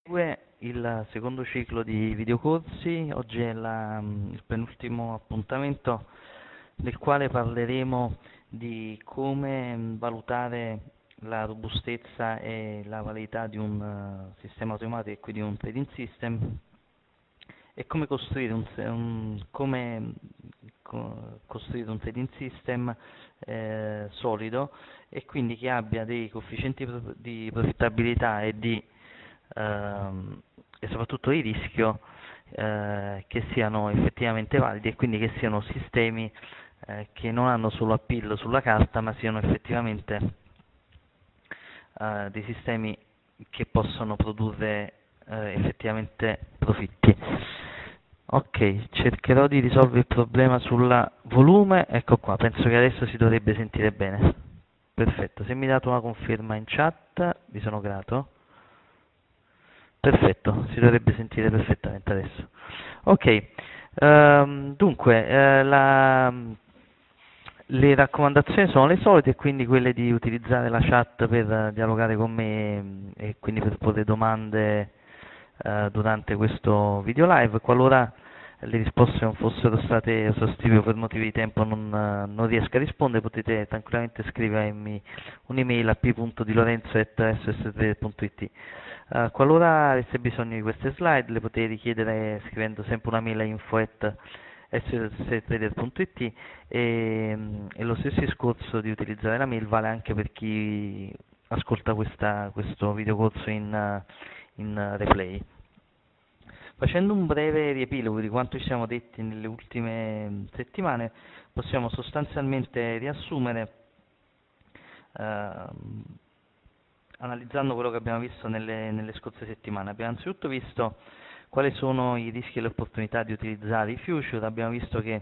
Il secondo ciclo di videocorsi. Oggi è il penultimo appuntamento nel quale parleremo di come valutare la robustezza e la validità di un sistema automatico e quindi un trading system e come costruire costruire un trading system solido e quindi che abbia dei coefficienti di profittabilità e soprattutto di rischio che siano effettivamente validi e quindi che siano sistemi che non hanno solo appeal sulla carta ma siano effettivamente dei sistemi che possono produrre effettivamente profitti. Ok, cercherò di risolvere il problema sul volume. Ecco qua, penso che adesso si dovrebbe sentire bene. Perfetto, se mi date una conferma in chat vi sono grato. Perfetto, si dovrebbe sentire perfettamente adesso. Ok, dunque, le raccomandazioni sono le solite, quindi quelle di utilizzare la chat per dialogare con me e quindi per porre domande durante questo video live. Qualora le risposte non fossero state esaustive o per motivi di tempo non riesco a rispondere, potete tranquillamente scrivermi un'email a p.dilorenzo@ss3.it. Qualora avesse bisogno di queste slide le potete richiedere scrivendo sempre una mail a info@ss3.it e lo stesso discorso di utilizzare la mail vale anche per chi ascolta questo videocorso in replay. Facendo un breve riepilogo di quanto ci siamo detti nelle ultime settimane, possiamo sostanzialmente riassumere ehm, analizzando quello che abbiamo visto nelle scorse settimane. Abbiamo anzitutto visto quali sono i rischi e le opportunità di utilizzare i future. Abbiamo visto che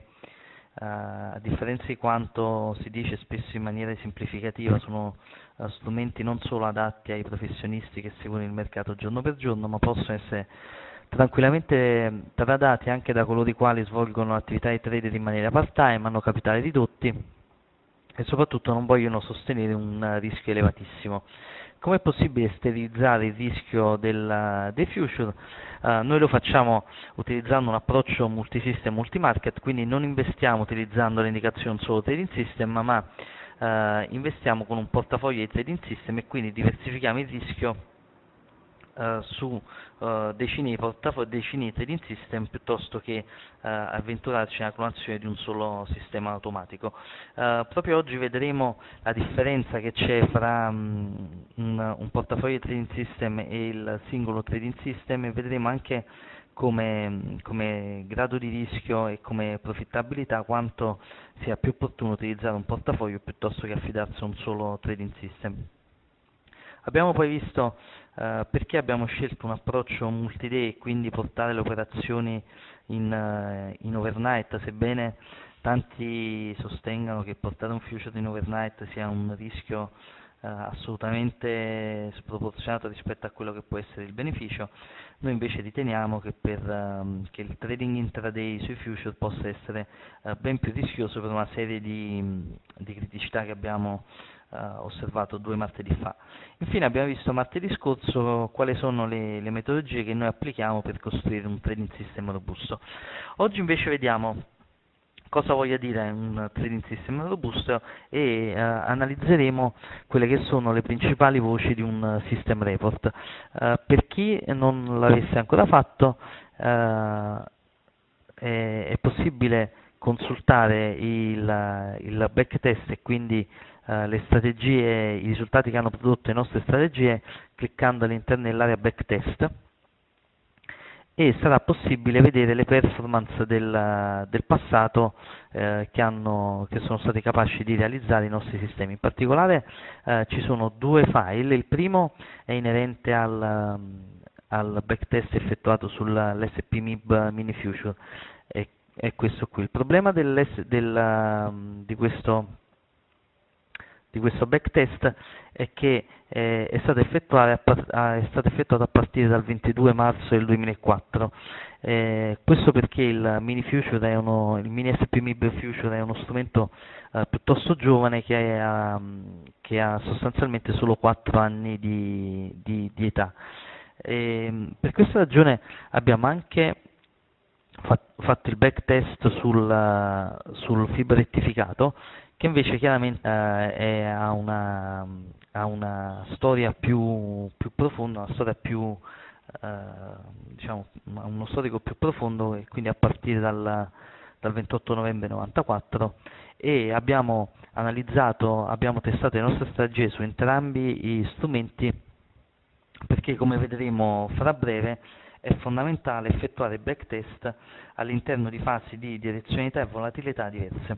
a differenza di quanto si dice spesso in maniera semplificativa, sono strumenti non solo adatti ai professionisti che seguono il mercato giorno per giorno, ma possono essere tranquillamente tradati anche da coloro i quali svolgono attività di trader in maniera part-time, hanno capitali ridotti e soprattutto non vogliono sostenere un rischio elevatissimo. Come è possibile sterilizzare il rischio dei future? Noi lo facciamo utilizzando un approccio multisystem, multimarket, quindi non investiamo utilizzando le indicazioni solo trading system, ma investiamo con un portafoglio di trading system e quindi diversifichiamo il rischio su decine di trading system piuttosto che avventurarci nella clonazione di un solo sistema automatico. Proprio oggi vedremo la differenza che c'è fra un portafoglio di trading system e il singolo trading system e vedremo anche come grado di rischio e come profittabilità quanto sia più opportuno utilizzare un portafoglio piuttosto che affidarsi a un solo trading system. Abbiamo poi visto perché abbiamo scelto un approccio multi-day e quindi portare le operazioni in overnight, sebbene tanti sostengano che portare un future in overnight sia un rischio assolutamente sproporzionato rispetto a quello che può essere il beneficio, noi invece riteniamo che il trading intraday sui future possa essere ben più rischioso per una serie di criticità che abbiamo osservato 2 martedì fa. Infine abbiamo visto martedì scorso quali sono le metodologie che noi applichiamo per costruire un trading system robusto. Oggi invece vediamo cosa voglia dire un trading system robusto e analizzeremo quelle che sono le principali voci di un system report. Per chi non l'avesse ancora fatto è possibile consultare il backtest e quindi le strategie, i risultati che hanno prodotto le nostre strategie cliccando all'interno dell'area backtest e sarà possibile vedere le performance del passato che sono stati capaci di realizzare i nostri sistemi. In particolare ci sono 2 file, il primo è inerente al backtest effettuato sull'SP MIB Mini Future, è questo qui. Il problema di questo backtest è che è stato effettuato a partire dal 22 marzo del 2004. Questo perché il il mini SP MIB Future è uno strumento piuttosto giovane che ha sostanzialmente solo 4 anni di età. Per questa ragione abbiamo anche fatto il backtest sul fib rettificato, che invece chiaramente ha una storia più profonda, una storia diciamo, ha uno storico più profondo, e quindi a partire dal 28 novembre 94, e abbiamo testato le nostre strategie su entrambi gli strumenti, perché come vedremo fra breve è fondamentale effettuare backtest all'interno di fasi di direzionalità e volatilità diverse.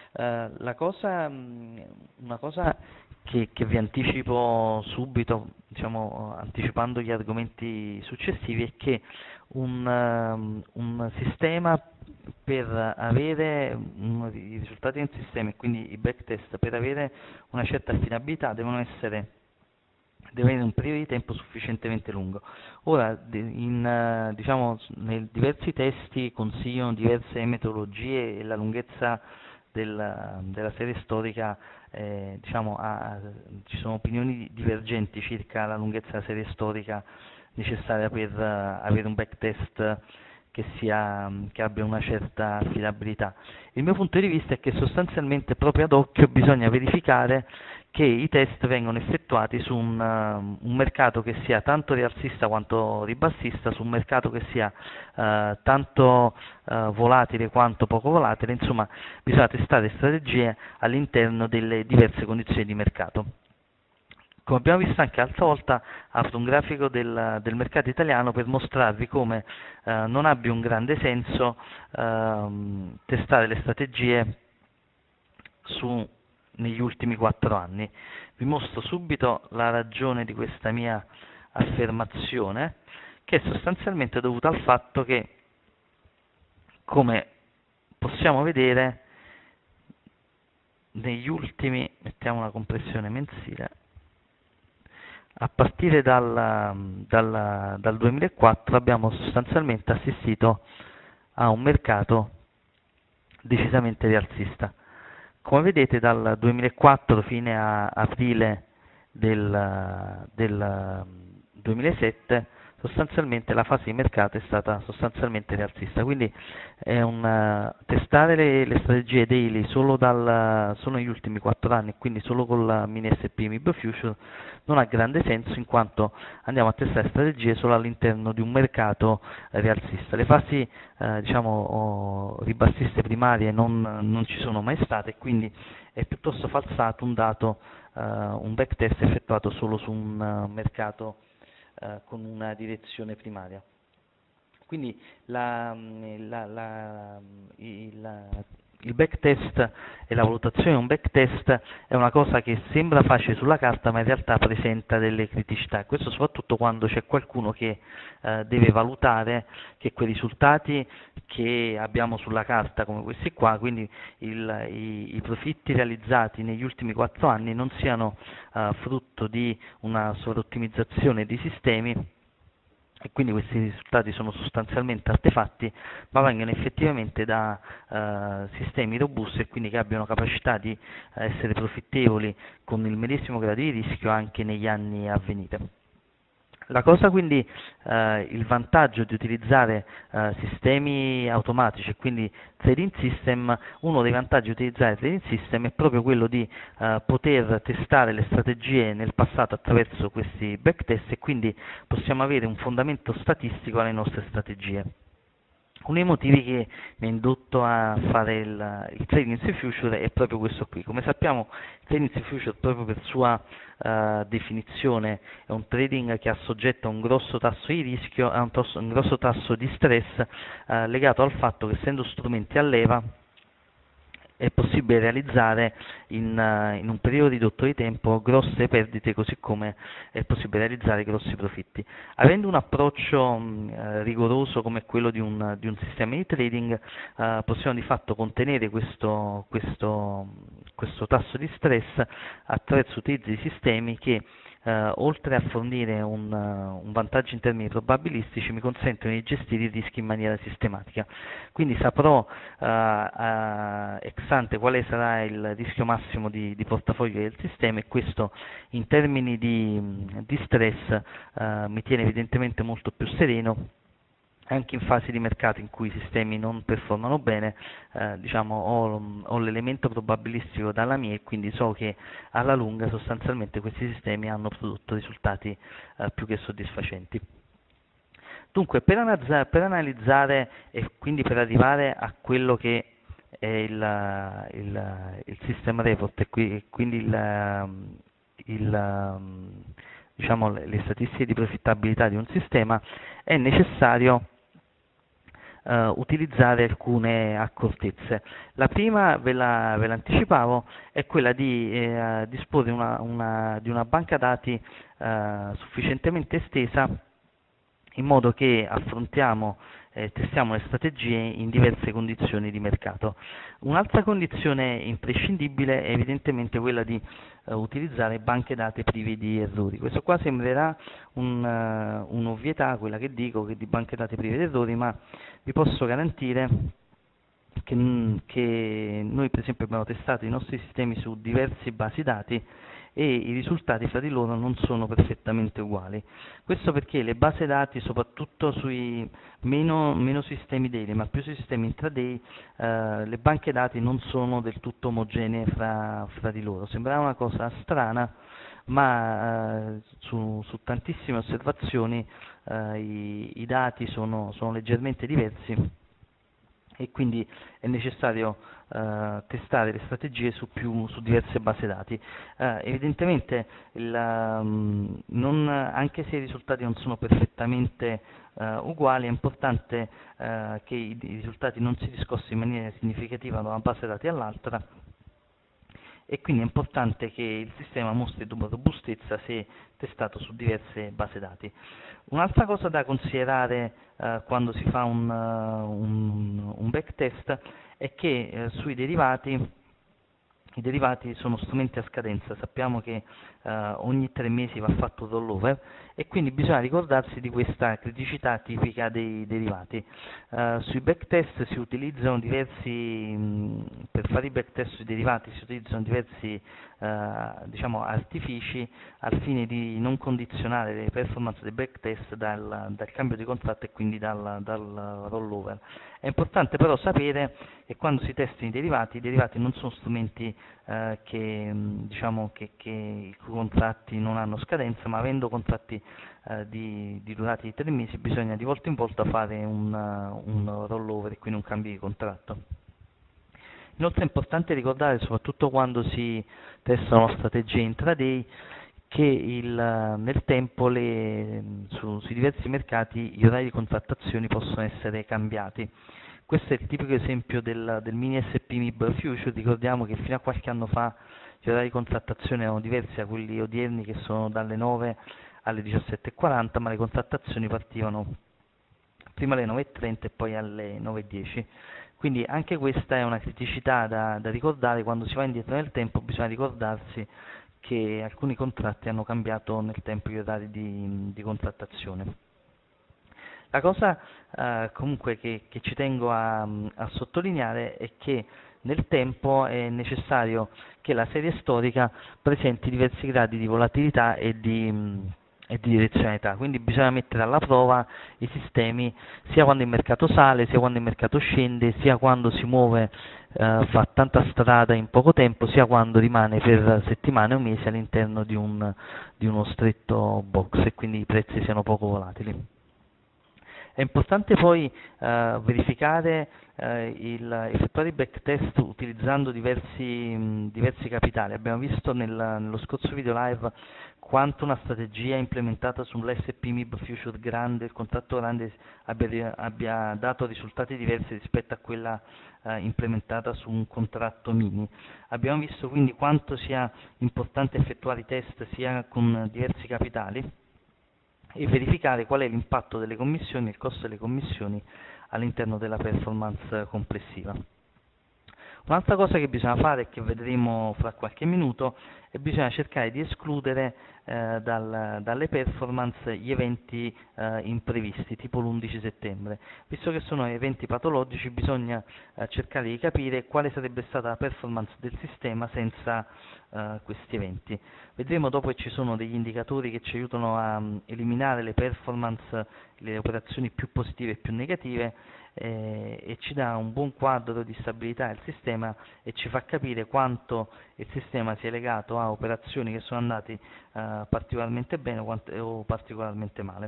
Una cosa che vi anticipo subito, diciamo, anticipando gli argomenti successivi, è che un sistema, per avere i risultati del sistema, e quindi i backtest, per avere una certa affidabilità, deve avere un periodo di tempo sufficientemente lungo. Ora, diciamo, nei diversi testi consigliano diverse metodologie, e la lunghezza della serie storica, diciamo, ci sono opinioni divergenti circa la lunghezza della serie storica necessaria per avere un backtest che abbia una certa affidabilità. Il mio punto di vista è che sostanzialmente, proprio ad occhio, bisogna verificare che i test vengono effettuati su un mercato che sia tanto rialzista quanto ribassista, su un mercato che sia tanto volatile quanto poco volatile. Insomma, bisogna testare strategie all'interno delle diverse condizioni di mercato. Come abbiamo visto anche l'altra volta, apro un grafico del mercato italiano per mostrarvi come non abbia un grande senso testare le strategie negli ultimi 4 anni. Vi mostro subito la ragione di questa mia affermazione, che è sostanzialmente dovuta al fatto che, come possiamo vedere, negli ultimi, mettiamo una compressione mensile, a partire dal 2004 abbiamo sostanzialmente assistito a un mercato decisamente rialzista. Come vedete, dal 2004 fino a aprile del 2007 sostanzialmente la fase di mercato è stata sostanzialmente rialzista, quindi testare le strategie daily solo negli ultimi 4 anni, quindi solo con la mini SP MIB Future, non ha grande senso, in quanto andiamo a testare strategie solo all'interno di un mercato rialzista. Le fasi diciamo ribassiste primarie non ci sono mai state, e quindi è piuttosto falsato un backtest effettuato solo su un mercato con una direzione primaria. Quindi il backtest e la valutazione di un backtest è una cosa che sembra facile sulla carta, ma in realtà presenta delle criticità. Questo soprattutto quando c'è qualcuno che deve valutare che quei risultati che abbiamo sulla carta, come questi qua, quindi i profitti realizzati negli ultimi 4 anni, non siano frutto di una sovraottimizzazione dei sistemi, e quindi questi risultati sono sostanzialmente artefatti, ma vengono effettivamente da sistemi robusti, e quindi che abbiano capacità di essere profittevoli con il medesimo grado di rischio anche negli anni a venire. La cosa, quindi, il vantaggio di utilizzare sistemi automatici, e quindi trading system, uno dei vantaggi di utilizzare trading system è proprio quello di poter testare le strategie nel passato attraverso questi backtest, e quindi possiamo avere un fondamento statistico alle nostre strategie. Uno dei motivi che mi ha indotto a fare il trading sui future è proprio questo qui. Come sappiamo, il trading sui future, proprio per sua definizione, è un trading che assoggetto a un grosso tasso di rischio, a un grosso tasso di stress, legato al fatto che, essendo strumenti a leva, è possibile realizzare in un periodo ridotto di tempo grosse perdite, così come è possibile realizzare grossi profitti. Avendo un approccio rigoroso come quello di un sistema di trading, possiamo di fatto contenere questo tasso di stress attraverso l'utilizzo di sistemi che oltre a fornire un vantaggio in termini probabilistici, mi consentono di gestire i rischi in maniera sistematica. Quindi saprò ex ante quale sarà il rischio massimo di portafoglio del sistema, e questo in termini di stress mi tiene evidentemente molto più sereno. Anche in fasi di mercato in cui i sistemi non performano bene, diciamo, ho l'elemento probabilistico dalla mia, e quindi so che alla lunga sostanzialmente questi sistemi hanno prodotto risultati più che soddisfacenti. Dunque, per analizzare e quindi per arrivare a quello che è il system report, e quindi diciamo, le statistiche di profittabilità di un sistema, è necessario utilizzare alcune accortezze. La prima, ve l'anticipavo, è quella di disporre di una banca dati sufficientemente estesa, in modo che affrontiamo e testiamo le strategie in diverse condizioni di mercato. Un'altra condizione imprescindibile è evidentemente quella di utilizzare banche dati prive di errori. Questo qua sembrerà un'ovvietà, quella che dico, che di banche dati prive di errori, ma vi posso garantire che noi per esempio abbiamo testato i nostri sistemi su diverse basi dati, e i risultati fra di loro non sono perfettamente uguali. Questo perché le basi dati, soprattutto sui meno sistemi daily, ma più sui sistemi intraday, le banche dati non sono del tutto omogenee fra di loro. Sembrava una cosa strana, ma su tantissime osservazioni i dati sono leggermente diversi, e quindi è necessario testare le strategie su diverse basi dati. Evidentemente anche se i risultati non sono perfettamente uguali, è importante che i risultati non si discostino in maniera significativa da una base dati all'altra, e quindi è importante che il sistema mostri robustezza se testato su diverse basi dati. Un'altra cosa da considerare quando si fa un backtest è che sui derivati, i derivati sono strumenti a scadenza. Sappiamo che ogni 3 mesi va fatto un rollover, e quindi bisogna ricordarsi di questa criticità tipica dei derivati. Sui backtest si utilizzano per fare i backtest sui derivati si utilizzano diversi diciamo, artifici, al fine di non condizionare le performance dei backtest dal cambio di contratto, e quindi dal rollover. È importante però sapere che quando si testano i derivati non sono strumenti diciamo, che i cui contratti non hanno scadenza, ma avendo contratti di durata di 3 mesi, bisogna di volta in volta fare un rollover, e quindi un cambio di contratto. Inoltre è importante ricordare, soprattutto quando si testano strategie intraday, che nel tempo sui diversi mercati gli orari di contrattazione possono essere cambiati. Questo è il tipico esempio del mini SP MIB Future. Ricordiamo che fino a qualche anno fa gli orari di contrattazione erano diversi da quelli odierni, che sono dalle 9 alle 17:40, ma le contrattazioni partivano prima alle 9:30 e poi alle 9:10. Quindi anche questa è una criticità da ricordare. Quando si va indietro nel tempo bisogna ricordarsi che alcuni contratti hanno cambiato nel tempo gli orari di contrattazione. La cosa comunque che ci tengo a sottolineare è che nel tempo è necessario che la serie storica presenti diversi gradi di volatilità e di direzionalità, quindi bisogna mettere alla prova i sistemi sia quando il mercato sale, sia quando il mercato scende, sia quando si muove, fa tanta strada in poco tempo, sia quando rimane per settimane o mesi all'interno di uno stretto box, e quindi i prezzi siano poco volatili. È importante poi verificare, effettuare i backtest utilizzando diversi capitali. Abbiamo visto nello scorso video live quanto una strategia implementata sull'SP MIB Future grande, il contratto grande, abbia dato risultati diversi rispetto a quella implementata su un contratto mini. Abbiamo visto quindi quanto sia importante effettuare i test sia con diversi capitali, e verificare qual è l'impatto delle commissioni e il costo delle commissioni all'interno della performance complessiva. Un'altra cosa che bisogna fare, e che vedremo fra qualche minuto, è bisogna cercare di escludere dalle performance gli eventi imprevisti, tipo l'11 settembre. Visto che sono eventi patologici, bisogna cercare di capire quale sarebbe stata la performance del sistema senza questi eventi. Vedremo dopo che ci sono degli indicatori che ci aiutano a eliminare le performance, le operazioni più positive e più negative, e ci dà un buon quadro di stabilità del sistema e ci fa capire quanto il sistema sia legato a operazioni che sono andate particolarmente bene o particolarmente male.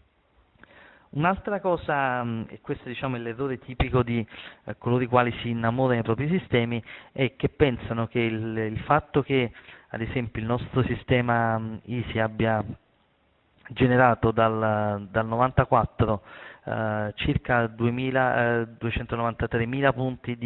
Un'altra cosa, e questo diciamo è l'errore tipico di coloro i quali si innamorano dei propri sistemi, è che pensano che il fatto che ad esempio il nostro sistema Easy abbia generato dal 94 circa 293.000 punti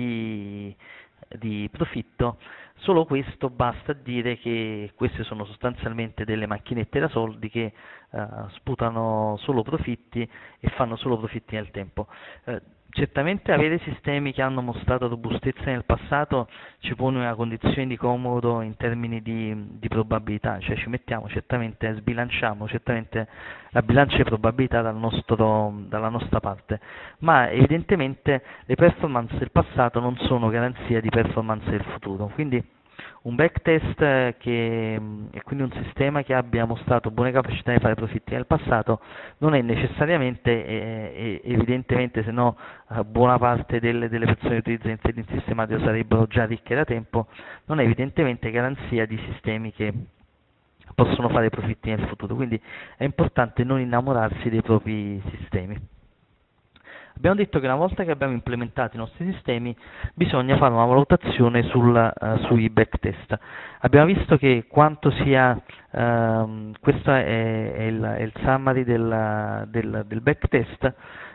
di profitto, solo questo basta a dire che queste sono sostanzialmente delle macchinette da soldi che sputano solo profitti e fanno solo profitti nel tempo. Certamente avere sistemi che hanno mostrato robustezza nel passato ci pone una condizione di comodo in termini di probabilità, cioè ci mettiamo certamente, sbilanciamo certamente la bilancia di probabilità dalla nostra parte, ma evidentemente le performance del passato non sono garanzia di performance del futuro, quindi un backtest e quindi un sistema che abbia mostrato buone capacità di fare profitti nel passato non è necessariamente, evidentemente, se no buona parte delle persone che utilizzano il trading sistematico sarebbero già ricche da tempo, non è evidentemente garanzia di sistemi che possono fare profitti nel futuro, quindi è importante non innamorarsi dei propri sistemi. Abbiamo detto che una volta che abbiamo implementato i nostri sistemi bisogna fare una valutazione sui backtest. Abbiamo visto che quanto sia, questo è il summary del backtest,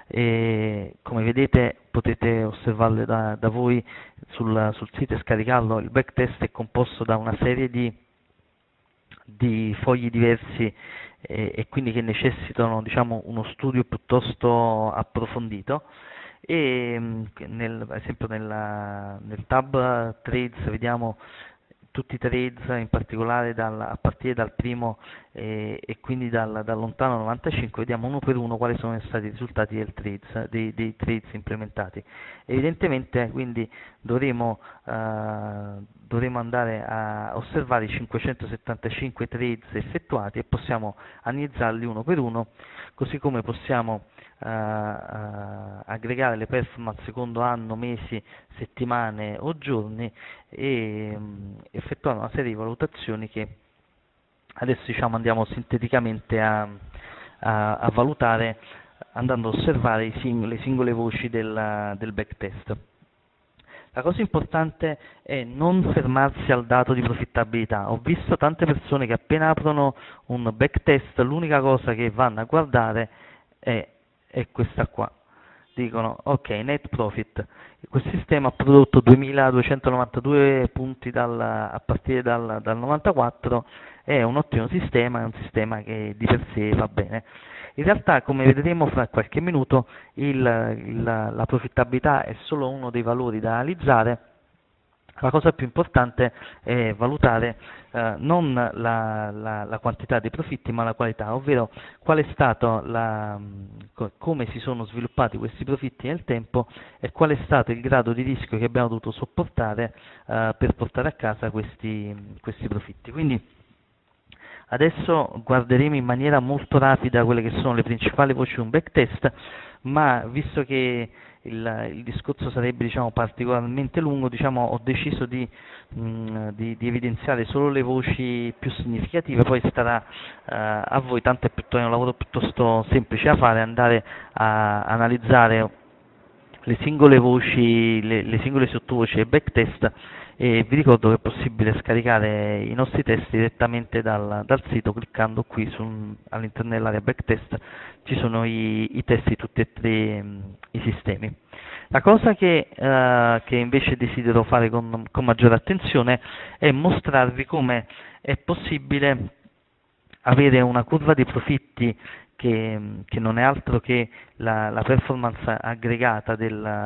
e come vedete potete osservarlo da voi sul sito e scaricarlo. Il backtest è composto da una serie di fogli diversi e quindi che necessitano, diciamo, uno studio piuttosto approfondito, e ad esempio nel tab trades vediamo tutti i trades, in particolare a partire dal primo e quindi dal lontano 95, vediamo uno per uno quali sono stati i risultati dei trades implementati. Evidentemente quindi dovremo andare a osservare i 575 trades effettuati e possiamo analizzarli uno per uno, così come possiamo aggregare le performance secondo anno, mesi, settimane o giorni e effettuare una serie di valutazioni che adesso andiamo sinteticamente a valutare, andando a osservare le singole voci del backtest. La cosa importante è non fermarsi al dato di profittabilità. Ho visto tante persone che appena aprono un backtest l'unica cosa che vanno a guardare è questa qua. Dicono ok, net profit, quel sistema ha prodotto 2292 punti a partire dal 94, è un ottimo sistema, è un sistema che di per sé va bene. In realtà, come vedremo fra qualche minuto, la profittabilità è solo uno dei valori da analizzare. La cosa più importante è valutare non la quantità dei profitti ma la qualità, ovvero qual è stato come si sono sviluppati questi profitti nel tempo e qual è stato il grado di rischio che abbiamo dovuto sopportare per portare a casa questi profitti. Quindi adesso guarderemo in maniera molto rapida quelle che sono le principali voci di un backtest, ma visto che il discorso sarebbe particolarmente lungo, ho deciso di evidenziare solo le voci più significative, poi starà a voi, tanto è un lavoro piuttosto semplice da fare, andare a analizzare le singole voci, le singole sottovoci del backtest, e vi ricordo che è possibile scaricare i nostri test direttamente dal sito, cliccando qui all'interno dell'area backtest ci sono i test di tutti e tre i sistemi. La cosa che invece desidero fare con maggiore attenzione è mostrarvi come è possibile avere una curva dei profitti che non è altro che la performance aggregata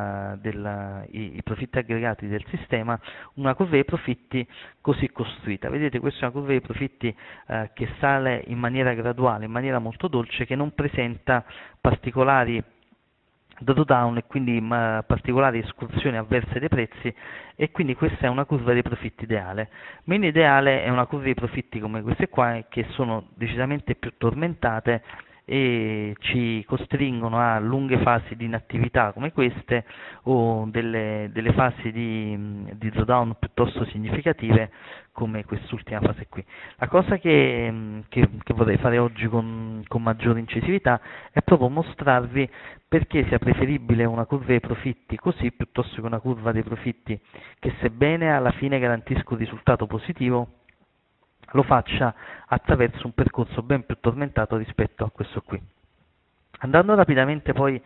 i profitti aggregati del sistema, una curva dei profitti così costruita. Vedete, questa è una curva dei profitti che sale in maniera graduale, in maniera molto dolce, che non presenta particolari drawdown e quindi particolari escursioni avverse dei prezzi, e quindi questa è una curva dei profitti ideale. Meno ideale è una curva dei profitti come queste qua, che sono decisamente più tormentate e ci costringono a lunghe fasi di inattività come queste, o delle fasi di drawdown piuttosto significative come quest'ultima fase qui. La cosa che vorrei fare oggi con maggiore incisività è proprio mostrarvi perché sia preferibile una curva dei profitti così piuttosto che una curva dei profitti che, sebbene alla fine garantisca un risultato positivo, lo faccia attraverso un percorso ben più tormentato rispetto a questo qui. Andando rapidamente poi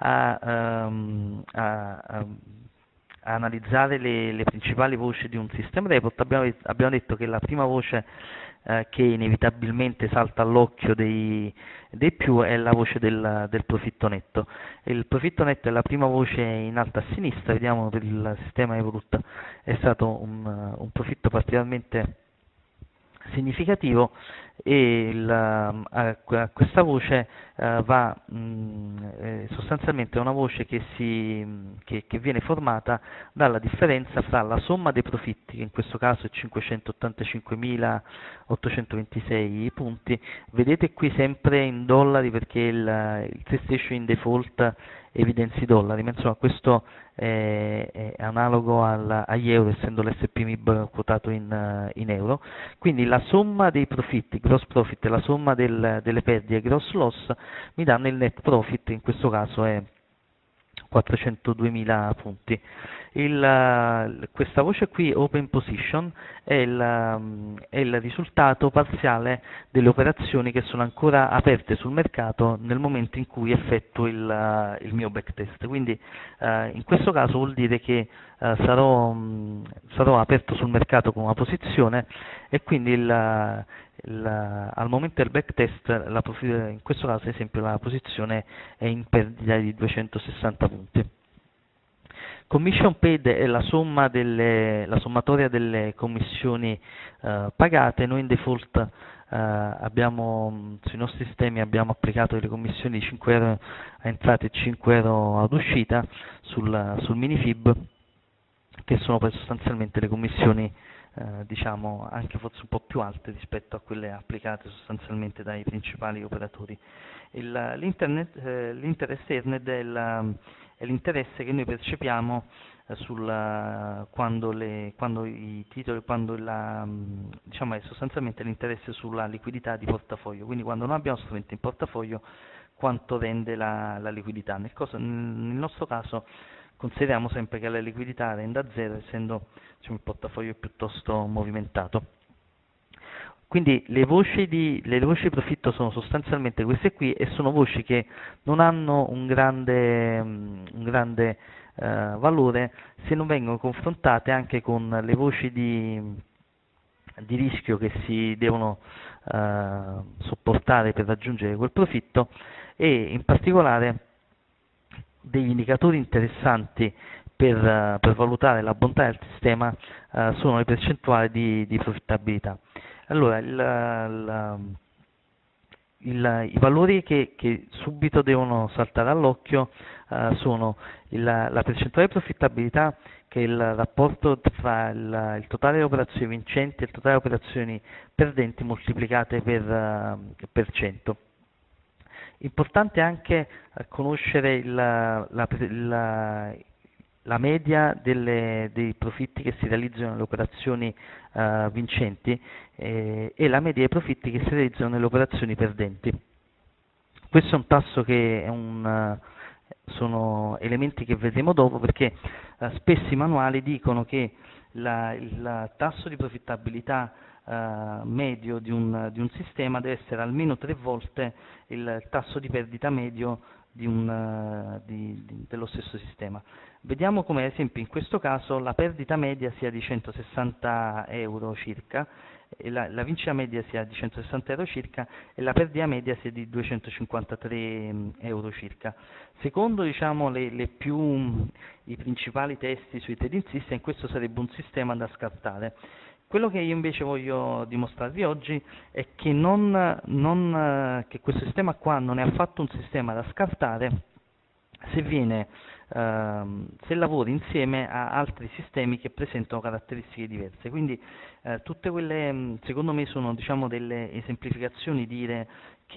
a analizzare le principali voci di un system report, abbiamo detto che la prima voce che inevitabilmente salta all'occhio dei più è la voce del profitto netto. Il profitto netto è la prima voce in alto a sinistra. Vediamo per il sistema Evolut è stato un profitto particolarmente significativo, e a questa voce va sostanzialmente una voce che viene formata dalla differenza fra la somma dei profitti, che in questo caso è 585.826 punti. Vedete qui sempre in dollari perché il test ratio in default evidenzia i dollari, ma insomma questo è analogo agli euro, essendo l'S&P MIB quotato in euro. Quindi la somma dei profitti, gross profit, e la somma delle perdite, gross loss, mi danno il net profit, in questo caso è 402.000 punti. Questa voce qui, open position, è il risultato parziale delle operazioni che sono ancora aperte sul mercato nel momento in cui effettuo il mio backtest. Quindi in questo caso vuol dire che sarò aperto sul mercato con una posizione, e quindi al momento del backtest, in questo caso ad esempio la posizione è in perdita di 260 punti. Commission paid è la sommatoria delle commissioni pagate. Noi in default sui nostri sistemi abbiamo applicato delle commissioni di 5 euro a entrata e 5 euro ad uscita sul minifib, che sono poi sostanzialmente le commissioni diciamo anche forse un po' più alte rispetto a quelle applicate sostanzialmente dai principali operatori. L'interesse earned è l'interesse che noi percepiamo quando diciamo è sostanzialmente l'interesse sulla liquidità di portafoglio, quindi quando non abbiamo strumenti in portafoglio, quanto rende la liquidità. Nel nostro caso consideriamo sempre che la liquidità renda zero, essendo il portafoglio piuttosto movimentato. Quindi le voci di profitto sono sostanzialmente queste qui, e sono voci che non hanno un grande valore se non vengono confrontate anche con le voci di rischio che si devono sopportare per raggiungere quel profitto, e in particolare degli indicatori interessanti per valutare la bontà del sistema sono le percentuali di profittabilità. Allora, i valori che subito devono saltare all'occhio sono la percentuale di profittabilità, che è il rapporto tra il totale delle operazioni vincenti e il totale delle operazioni perdenti moltiplicate per 100. Importante anche conoscere la media dei profitti che si realizzano nelle operazioni vincenti e la media dei profitti che si realizzano nelle operazioni perdenti. Questo è un tasso che sono elementi che vedremo dopo, perché spesso i manuali dicono che il tasso di profittabilità medio di un sistema deve essere almeno 3 volte il tasso di perdita medio dello stesso sistema. Vediamo come ad esempio in questo caso la perdita media sia di 160 euro circa, e la vincita media sia di 160 euro circa e la perdita media sia di 253 euro circa. Secondo diciamo, i principali testi sui trading system, questo sarebbe un sistema da scartare. Quello che io invece voglio dimostrarvi oggi è che, che questo sistema qua non è affatto un sistema da scartare se lavori insieme a altri sistemi che presentano caratteristiche diverse. Quindi tutte quelle, secondo me, sono diciamo, delle esemplificazioni, dire che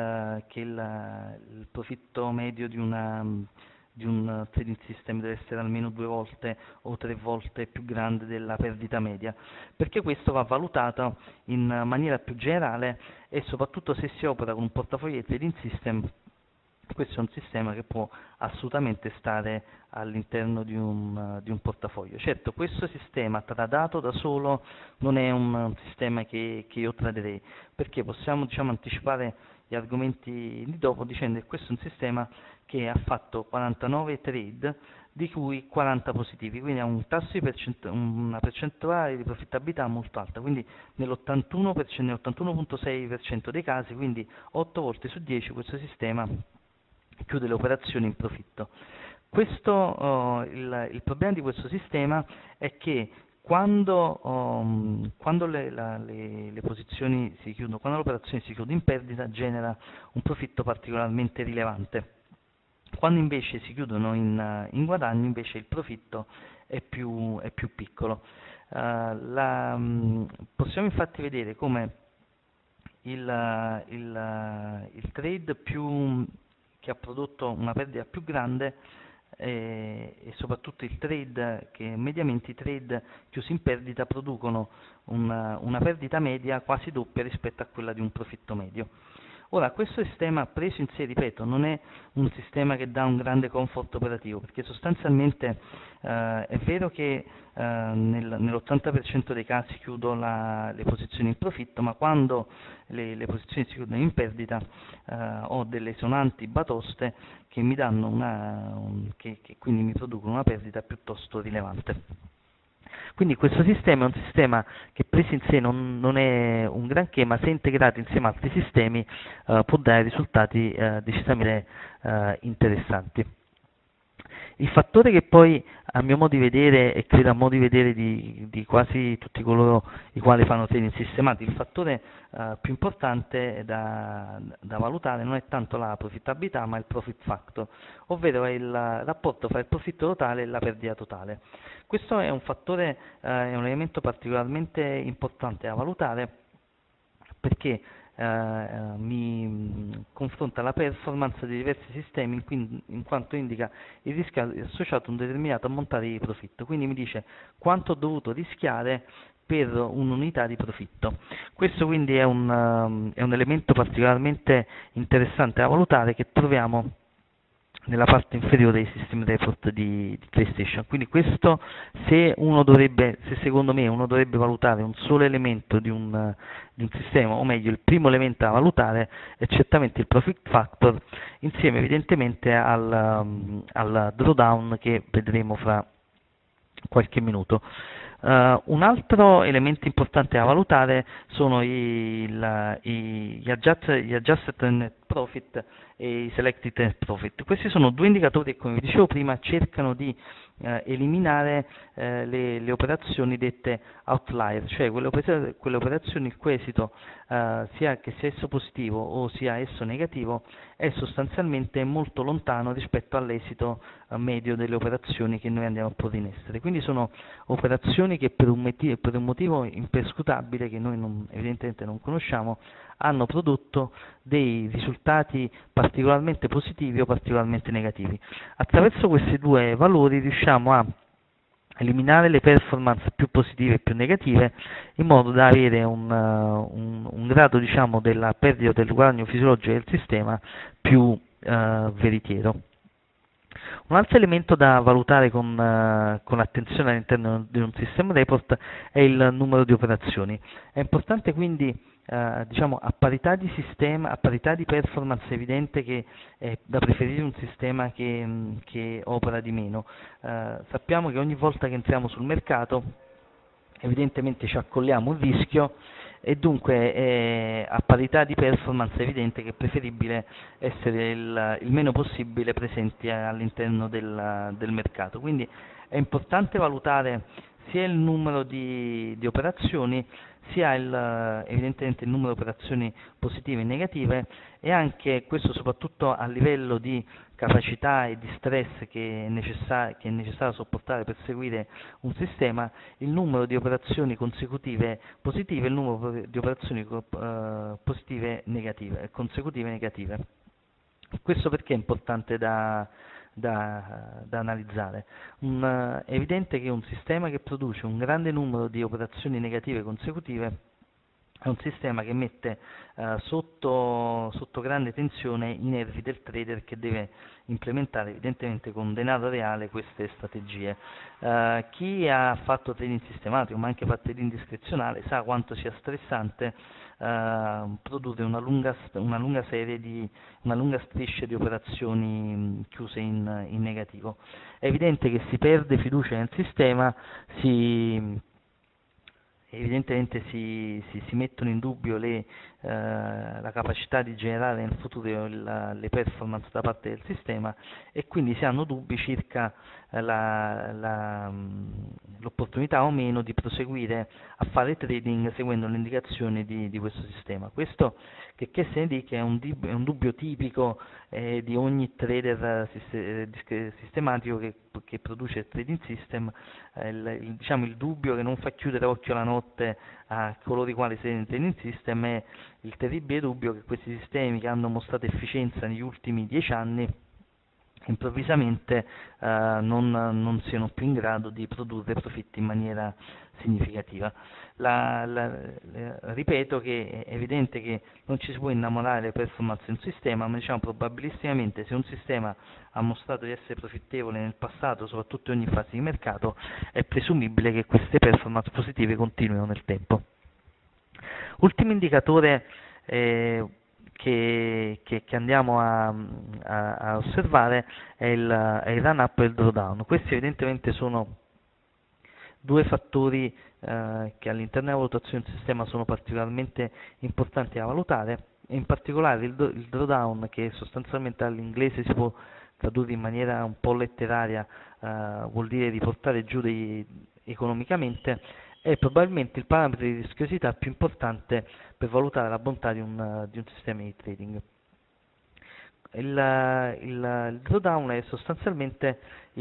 il profitto medio di un trading system deve essere almeno 2 volte o 3 volte più grande della perdita media, perché questo va valutato in maniera più generale e soprattutto se si opera con un portafoglio di trading system. Questo è un sistema che può assolutamente stare all'interno di un portafoglio. Certo, questo sistema tradato da solo non è un sistema che io traderei, perché possiamo diciamo, anticipare gli argomenti di dopo dicendo che questo è un sistema che ha fatto 49 trade, di cui 40 positivi, quindi ha un tasso di una percentuale di profittabilità molto alta, quindi nell'81,6% dei casi, quindi 8 volte su 10 questo sistema chiude le operazioni in profitto. Il problema di questo sistema è che quando le posizioni si chiudono, quando l'operazione si chiude in perdita, genera un profitto particolarmente rilevante. Quando invece si chiudono in guadagno, invece il profitto è più piccolo. Possiamo infatti vedere come il trade che ha prodotto una perdita più grande e soprattutto il trade che mediamente i trade chiusi in perdita producono una perdita media quasi doppia rispetto a quella di un profitto medio. Ora, questo sistema preso in sé, ripeto, non è un sistema che dà un grande comfort operativo, perché sostanzialmente è vero che nell'80% dei casi chiudo le posizioni in profitto, ma quando le posizioni si chiudono in perdita ho delle sonanti batoste che mi danno che quindi mi producono una perdita piuttosto rilevante. Quindi questo sistema è un sistema che preso in sé non è un granché, ma se integrato insieme ad altri sistemi può dare risultati decisamente interessanti. Il fattore che poi a mio modo di vedere, e credo a modo di vedere di quasi tutti coloro i quali fanno trading sistematico, il fattore più importante da valutare non è tanto la profittabilità ma il profit factor, ovvero è il rapporto fra il profitto totale e la perdita totale. Questo è un fattore, è un elemento particolarmente importante da valutare perché mi confronta la performance di diversi sistemi in quanto indica il rischio associato a un determinato ammontare di profitto, quindi mi dice quanto ho dovuto rischiare per un'unità di profitto. Questo quindi è un elemento particolarmente interessante da valutare che troviamo nella parte inferiore dei system report di PlayStation. Quindi questo, se secondo me uno dovrebbe valutare un solo elemento di un sistema, o meglio il primo elemento da valutare è certamente il profit factor, insieme evidentemente al drawdown che vedremo fra qualche minuto. Un altro elemento importante da valutare sono gli adjusted net profit e i selected net profit. Questi sono due indicatori che, come vi dicevo prima, cercano di eliminare le operazioni dette outlier, cioè quelle operazioni il cui esito, sia che sia esso positivo o sia esso negativo, è sostanzialmente molto lontano rispetto all'esito medio delle operazioni che noi andiamo a porre in essere. Quindi sono operazioni che per un motivo imperscrutabile che noi evidentemente non conosciamo hanno prodotto dei risultati particolarmente positivi o particolarmente negativi. Attraverso questi due valori riusciamo a eliminare le performance più positive e più negative in modo da avere un grado diciamo, della perdita o del guadagno fisiologico del sistema più veritiero. Un altro elemento da valutare con attenzione all'interno di un system report è il numero di operazioni. È importante quindi diciamo, a parità di sistema, a parità di performance, è evidente che è da preferire un sistema che opera di meno. Sappiamo che ogni volta che entriamo sul mercato evidentemente ci accolliamo un rischio e dunque a parità di performance è evidente che è preferibile essere il meno possibile presenti all'interno del mercato. Quindi è importante valutare sia il numero di operazioni, sia evidentemente il numero di operazioni positive e negative, e anche questo soprattutto a livello di capacità e di stress che è necessario sopportare per seguire un sistema, il numero di operazioni consecutive positive e il numero di operazioni positive negative, consecutive negative. Questo perché è importante da analizzare. È evidente che un sistema che produce un grande numero di operazioni negative consecutive è un sistema che mette sotto grande tensione i nervi del trader che deve implementare evidentemente con denaro reale queste strategie. Chi ha fatto trading sistematico ma anche fatto trading discrezionale sa quanto sia stressante produrre una lunga striscia di operazioni chiuse in negativo. È evidente che si perde fiducia nel sistema, evidentemente si mettono in dubbio la capacità di generare nel futuro le performance da parte del sistema, e quindi si hanno dubbi circa l'opportunità o meno di proseguire a fare trading seguendo le indicazioni di questo sistema. Questo che se ne dica è un dubbio tipico di ogni trader sistematico che produce il trading system, diciamo il dubbio che non fa chiudere occhio la notte a coloro i quali seguono il trading system è il terribile dubbio che questi sistemi che hanno mostrato efficienza negli ultimi 10 anni improvvisamente non siano più in grado di produrre profitti in maniera significativa. Ripeto che è evidente che non ci si può innamorare delle performance di un sistema, ma diciamo probabilisticamente se un sistema ha mostrato di essere profittevole nel passato, soprattutto in ogni fase di mercato, è presumibile che queste performance positive continuino nel tempo. Ultimo indicatore che andiamo a osservare è il run up e il drawdown. Questi evidentemente sono due fattori che all'interno della valutazione del sistema sono particolarmente importanti da valutare, in particolare il drawdown, che sostanzialmente all'inglese si può tradurre in maniera un po' letteraria, vuol dire riportare giù economicamente, è probabilmente il parametro di rischiosità più importante per valutare la bontà di un sistema di trading. Il drawdown è sostanzialmente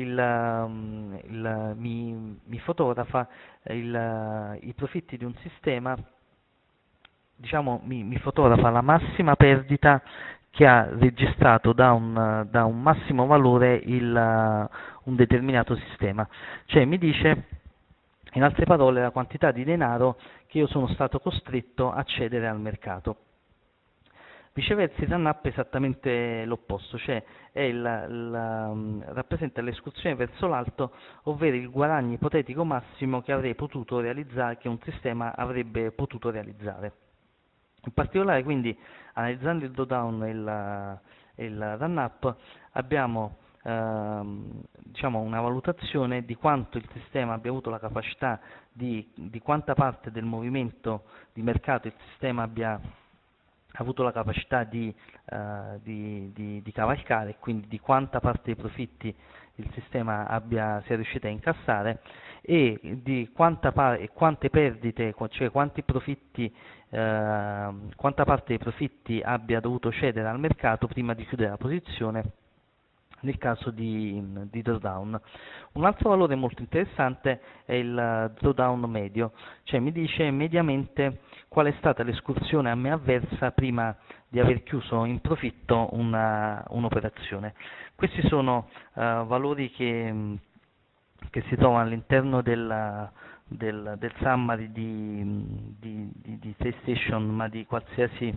mi fotografa i profitti di un sistema, diciamo mi fotografa la massima perdita che ha registrato da un massimo valore un determinato sistema, cioè mi dice in altre parole la quantità di denaro che io sono stato costretto a cedere al mercato. Viceversa il run up è esattamente l'opposto, cioè rappresenta l'escursione verso l'alto, ovvero il guadagno ipotetico massimo che avrei potuto realizzare, che un sistema avrebbe potuto realizzare. In particolare quindi analizzando il drawdown e il run up abbiamo diciamo una valutazione di quanto il sistema abbia avuto la capacità di quanta parte del movimento di mercato il sistema abbia avuto la capacità di cavalcare, quindi di quanta parte dei profitti il sistema sia riuscito a incassare, e di quante perdite, cioè quanti profitti, quanta parte dei profitti abbia dovuto cedere al mercato prima di chiudere la posizione nel caso di drawdown. Un altro valore molto interessante è il drawdown medio, cioè mi dice mediamente qual è stata l'escursione a me avversa prima di aver chiuso in profitto un'operazione. Questi sono valori che si trovano all'interno del summary di TradeStation, ma di qualsiasi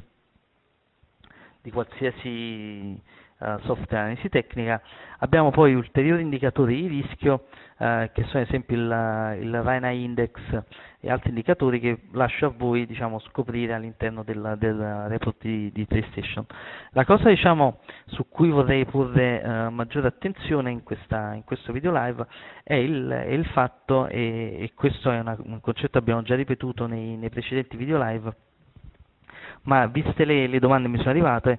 software analisi tecnica. Abbiamo poi ulteriori indicatori di rischio che sono ad esempio il RINA Index e altri indicatori che lascio a voi, diciamo, scoprire all'interno del report di TradeStation. La cosa, diciamo, su cui vorrei porre maggiore attenzione in questo video live è il fatto, e questo è un concetto che abbiamo già ripetuto nei precedenti video live, ma viste le domande che mi sono arrivate,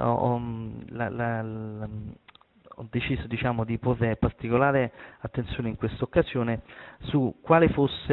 ho deciso, diciamo, di porre particolare attenzione in questa occasione su quale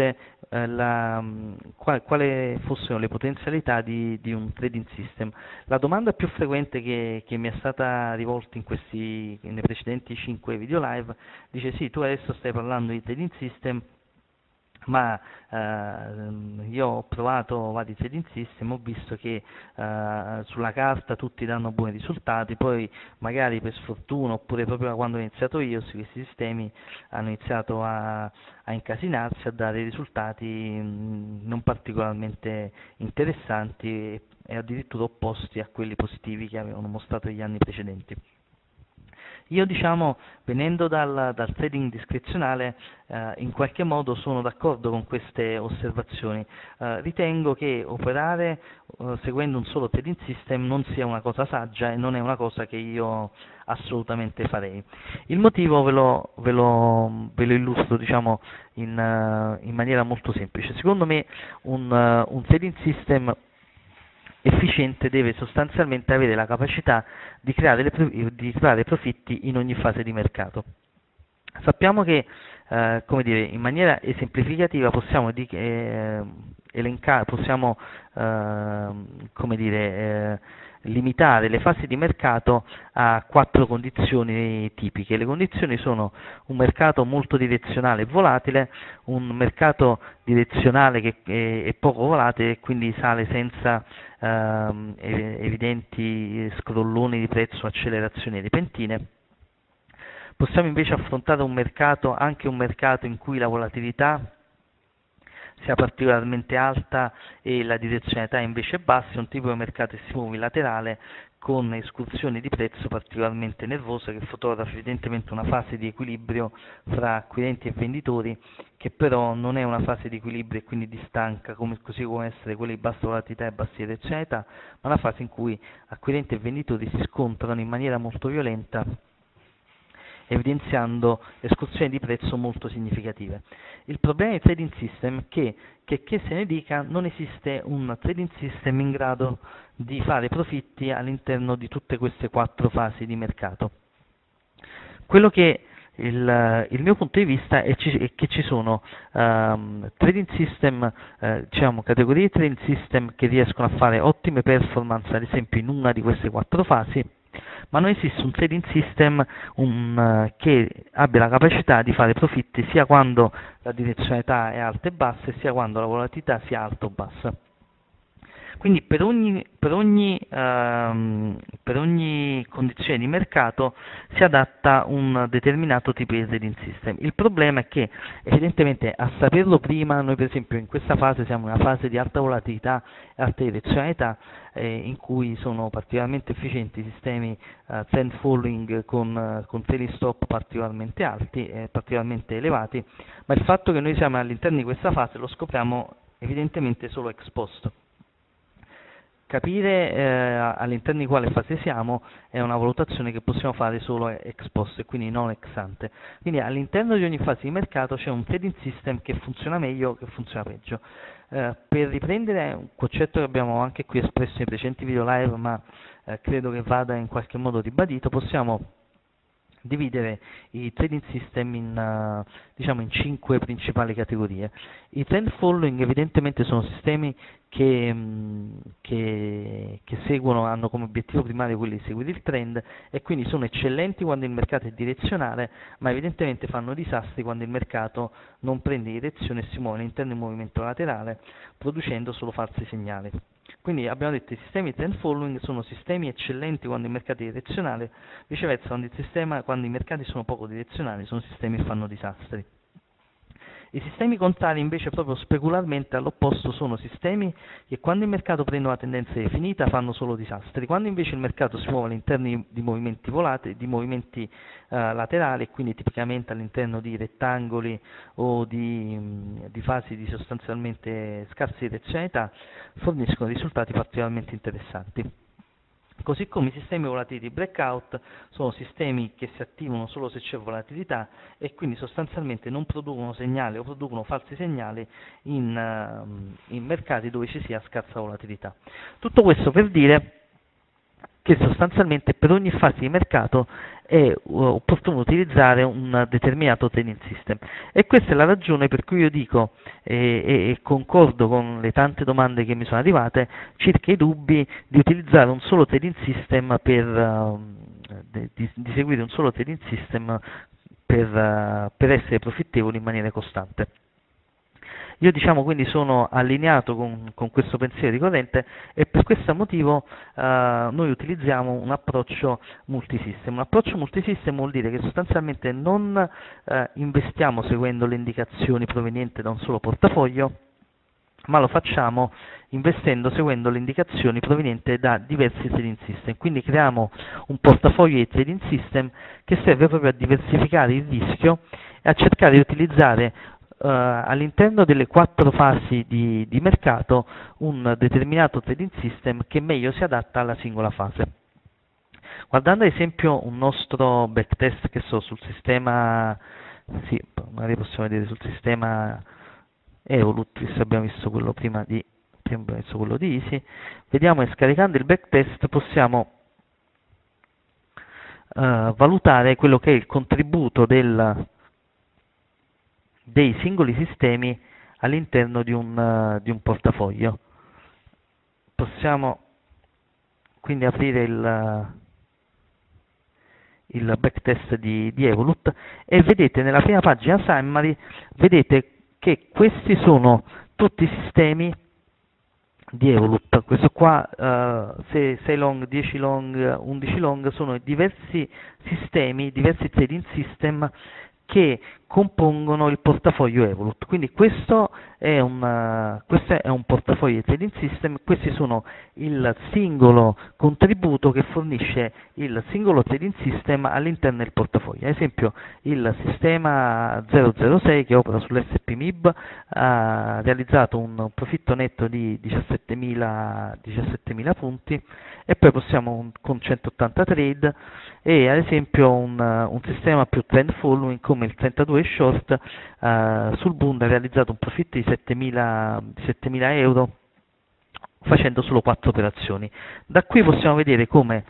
quale fossero le potenzialità di un trading system. La domanda più frequente che mi è stata rivolta nei precedenti 5 video live dice: sì, tu adesso stai parlando di trading system, ma io ho provato vari trading system, ho visto che sulla carta tutti danno buoni risultati, poi magari per sfortuna oppure proprio da quando ho iniziato io, questi sistemi hanno iniziato a incasinarsi, a dare risultati non particolarmente interessanti e addirittura opposti a quelli positivi che avevano mostrato negli anni precedenti. Io, diciamo, venendo dal trading discrezionale, in qualche modo sono d'accordo con queste osservazioni. Ritengo che operare seguendo un solo trading system non sia una cosa saggia e non è una cosa che io assolutamente farei. Il motivo ve lo illustro, diciamo, in maniera molto semplice. Secondo me un trading system efficiente deve sostanzialmente avere la capacità di creare profitti in ogni fase di mercato. Sappiamo che, come dire, in maniera esemplificativa possiamo come dire, limitare le fasi di mercato a 4 condizioni tipiche. Le condizioni sono un mercato molto direzionale e volatile, un mercato direzionale che è poco volatile e quindi sale senza evidenti scrolloni di prezzo, accelerazioni repentine. Possiamo invece affrontare anche un mercato in cui la volatilità sia particolarmente alta e la direzionalità invece bassa, un tipo di mercato che si muove laterale con escursioni di prezzo particolarmente nervose, che fotografa evidentemente una fase di equilibrio fra acquirenti e venditori, che però non è una fase di equilibrio e quindi distanca, così come essere quelle di bassa volatilità e bassa direzionalità, ma una fase in cui acquirenti e venditori si scontrano in maniera molto violenta, evidenziando escursioni di prezzo molto significative. Il problema dei trading system è che se ne dica, non esiste un trading system in grado di fare profitti all'interno di tutte queste 4 fasi di mercato. Quello che il mio punto di vista è che ci sono trading system, diciamo categorie di trading system che riescono a fare ottime performance, ad esempio in una di queste 4 fasi, ma non esiste un trading system che abbia la capacità di fare profitti sia quando la direzionalità è alta e bassa, sia quando la volatilità sia alta o bassa. Quindi per ogni condizione di mercato si adatta un determinato tipo di trading system. Il problema è che evidentemente a saperlo prima, noi per esempio in questa fase siamo in una fase di alta volatilità e alta direzionalità, in cui sono particolarmente efficienti i sistemi trend following con trailing stop particolarmente alti, particolarmente elevati, ma il fatto che noi siamo all'interno di questa fase lo scopriamo evidentemente solo ex post. Capire all'interno di quale fase siamo è una valutazione che possiamo fare solo ex post e quindi non ex ante. Quindi all'interno di ogni fase di mercato c'è un trading system che funziona meglio, che funziona peggio. Per riprendere un concetto che abbiamo anche qui espresso nei precedenti video live, ma credo che vada in qualche modo ribadito, possiamo dividere i trading system diciamo in 5 principali categorie. I trend following evidentemente sono sistemi che hanno come obiettivo primario quello di seguire il trend e quindi sono eccellenti quando il mercato è direzionale, ma evidentemente fanno disastri quando il mercato non prende direzione e si muove all'interno di un movimento laterale, producendo solo falsi segnali. Quindi abbiamo detto che i sistemi trend following sono sistemi eccellenti quando il mercato è direzionale, viceversa quando i mercati sono poco direzionali sono sistemi che fanno disastri. I sistemi contrari invece proprio specularmente all'opposto sono sistemi che quando il mercato prende una tendenza definita fanno solo disastri, quando invece il mercato si muove all'interno di movimenti volatili, di movimenti laterali, quindi tipicamente all'interno di rettangoli o di fasi di sostanzialmente scarsa direzionalità, forniscono risultati particolarmente interessanti. Così come i sistemi volatili di blackout sono sistemi che si attivano solo se c'è volatilità e quindi sostanzialmente non producono segnali o producono falsi segnali in mercati dove ci sia scarsa volatilità. Tutto questo per dire che sostanzialmente per ogni fase di mercato è opportuno utilizzare un determinato trading system, e questa è la ragione per cui io dico e concordo con le tante domande che mi sono arrivate circa i dubbi di utilizzare un solo trading system di seguire un solo trading system per essere profittevoli in maniera costante. Io quindi sono allineato con questo pensiero ricorrente, e per questo motivo noi utilizziamo un approccio multisystem. Un approccio multisystem vuol dire che sostanzialmente non investiamo seguendo le indicazioni provenienti da un solo portafoglio, ma lo facciamo investendo seguendo le indicazioni provenienti da diversi trading system. Quindi creiamo un portafoglio di trading system che serve proprio a diversificare il rischio e a cercare di utilizzare all'interno delle 4 fasi di mercato un determinato trading system che meglio si adatta alla singola fase. Guardando ad esempio un nostro backtest che sul sistema, sì, magari possiamo vedere sul sistema Evolut, visto abbiamo visto quello prima abbiamo visto quello di Easy, vediamo che scaricando il backtest possiamo valutare quello che è il contributo dei singoli sistemi all'interno di un portafoglio. Possiamo quindi aprire il backtest di Evolut e vedete nella prima pagina summary, vedete che questi sono tutti i sistemi di Evolut. Questo qua 6 long, 10 long, 11 long sono diversi sistemi, diversi trading system che compongono il portafoglio Evolut. Quindi questo è un portafoglio di trading system, questi sono il singolo contributo che fornisce il singolo trading system all'interno del portafoglio. Ad esempio il sistema 006 che opera sull'S&P MIB ha realizzato un profitto netto di 17.000 punti, e poi possiamo con 180 trade, e ad esempio un sistema più trend following come il 32 short sul Bund ha realizzato un profitto di 7.000 euro facendo solo 4 operazioni. Da qui possiamo vedere come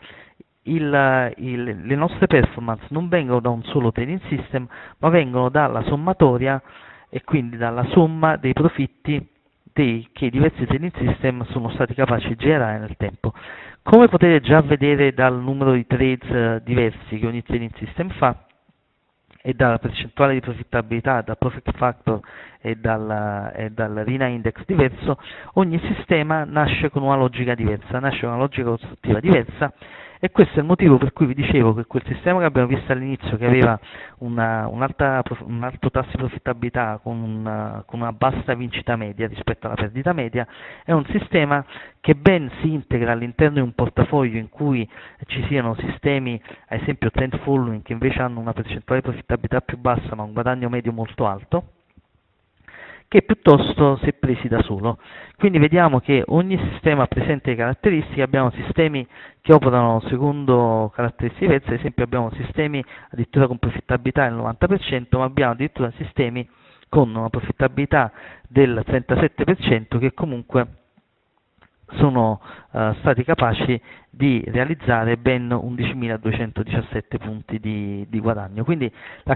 le nostre performance non vengono da un solo trading system, ma vengono dalla sommatoria e quindi dalla somma dei profitti che i diversi trading system sono stati capaci di generare nel tempo. Come potete già vedere dal numero di trades diversi che ogni trading system fa, e dalla percentuale di profittabilità, dal profit factor e dal RINA index diverso, ogni sistema nasce con una logica diversa, nasce con una logica costruttiva diversa, e questo è il motivo per cui vi dicevo che quel sistema che abbiamo visto all'inizio, che aveva un alto tasso di profittabilità con una bassa vincita media rispetto alla perdita media, è un sistema che ben si integra all'interno di un portafoglio in cui ci siano sistemi, ad esempio trend following, che invece hanno una percentuale di profittabilità più bassa ma un guadagno medio molto alto, che piuttosto se presi da solo. Quindi vediamo che ogni sistema presenta le caratteristiche, abbiamo sistemi che operano secondo caratteristiche diverse, ad esempio abbiamo sistemi addirittura con profittabilità del 90%, ma abbiamo addirittura sistemi con una profittabilità del 37% che comunque sono stati capaci di realizzare ben 11.217 punti di guadagno. Quindi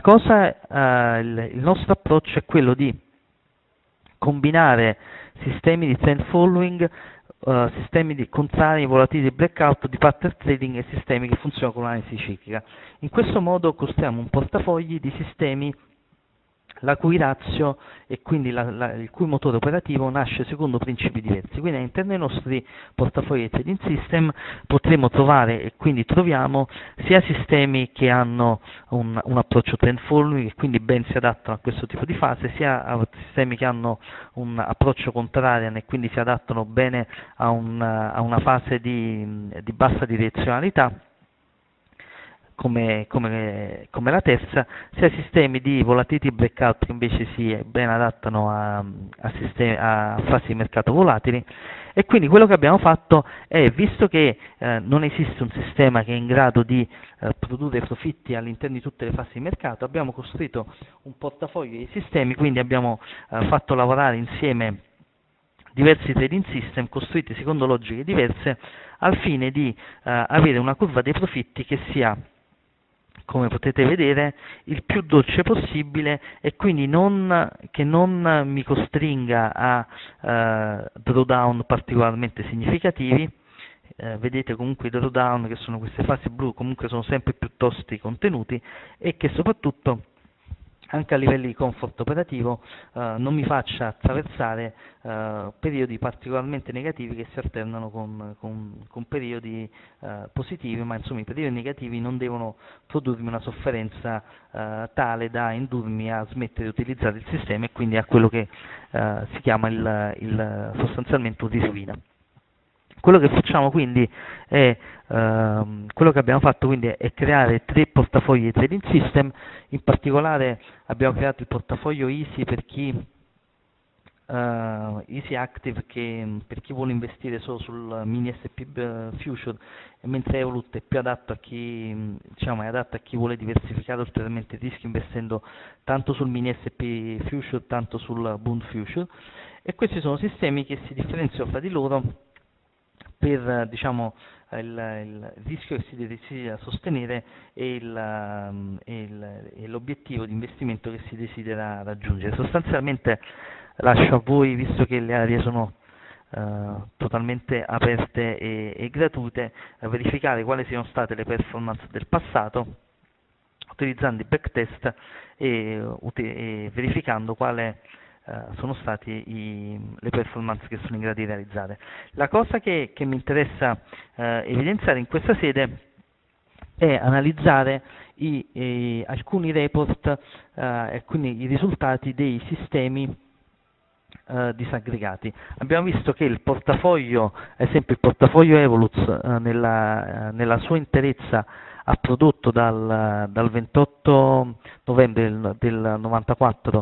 il nostro approccio è quello di combinare sistemi di trend following, sistemi di contrari, volatili di blackout, di pattern trading e sistemi che funzionano con l'analisi ciclica. In questo modo costruiamo un portafogli di sistemi la cui ratio e quindi il cui motore operativo nasce secondo principi diversi. Quindi all'interno dei nostri portafogli di trading system potremo trovare, e quindi troviamo, sia sistemi che hanno un approccio trend following e quindi ben si adattano a questo tipo di fase, sia sistemi che hanno un approccio contrarian e quindi si adattano bene a una fase di bassa direzionalità, come la terza, sia sistemi di volatility blackout che invece si ben adattano a fasi di mercato volatili. E quindi quello che abbiamo fatto è, visto che non esiste un sistema che è in grado di produrre profitti all'interno di tutte le fasi di mercato, abbiamo costruito un portafoglio di sistemi, quindi abbiamo fatto lavorare insieme diversi trading system costruiti secondo logiche diverse al fine di avere una curva dei profitti che sia, come potete vedere, il più dolce possibile e quindi che non mi costringa a drawdown particolarmente significativi. Vedete comunque i drawdown, che sono queste fasi blu, comunque sono sempre piuttosto contenuti, e che soprattutto anche a livello di comfort operativo non mi faccia attraversare periodi particolarmente negativi che si alternano con periodi positivi, ma insomma i periodi negativi non devono produrmi una sofferenza tale da indurmi a smettere di utilizzare il sistema, e quindi a quello che si chiama sostanzialmente un risovina. Quello che facciamo quindi è, quello che abbiamo fatto quindi è creare 3 portafogli di trading system. In particolare abbiamo creato il portafoglio Easy per chi Easy Active, che per chi vuole investire solo sul mini SP Future, mentre Evolut è più adatto a chi, diciamo, è adatto a chi vuole diversificare ulteriormente il rischio investendo tanto sul mini SP Future tanto sul Bund Future. E questi sono sistemi che si differenziano fra di loro per, diciamo, il rischio che si desidera sostenere e l'obiettivo di investimento che si desidera raggiungere. Sostanzialmente lascio a voi, visto che le aree sono totalmente aperte e gratuite, verificare quali siano state le performance del passato utilizzando i backtest e verificando quale sono state le performance che sono in grado di realizzare. La cosa che mi interessa evidenziare in questa sede è analizzare alcuni report, alcuni risultati dei sistemi disaggregati. Abbiamo visto che il portafoglio, ad esempio il portafoglio Evoluz nella sua interezza ha prodotto dal 28 novembre del 94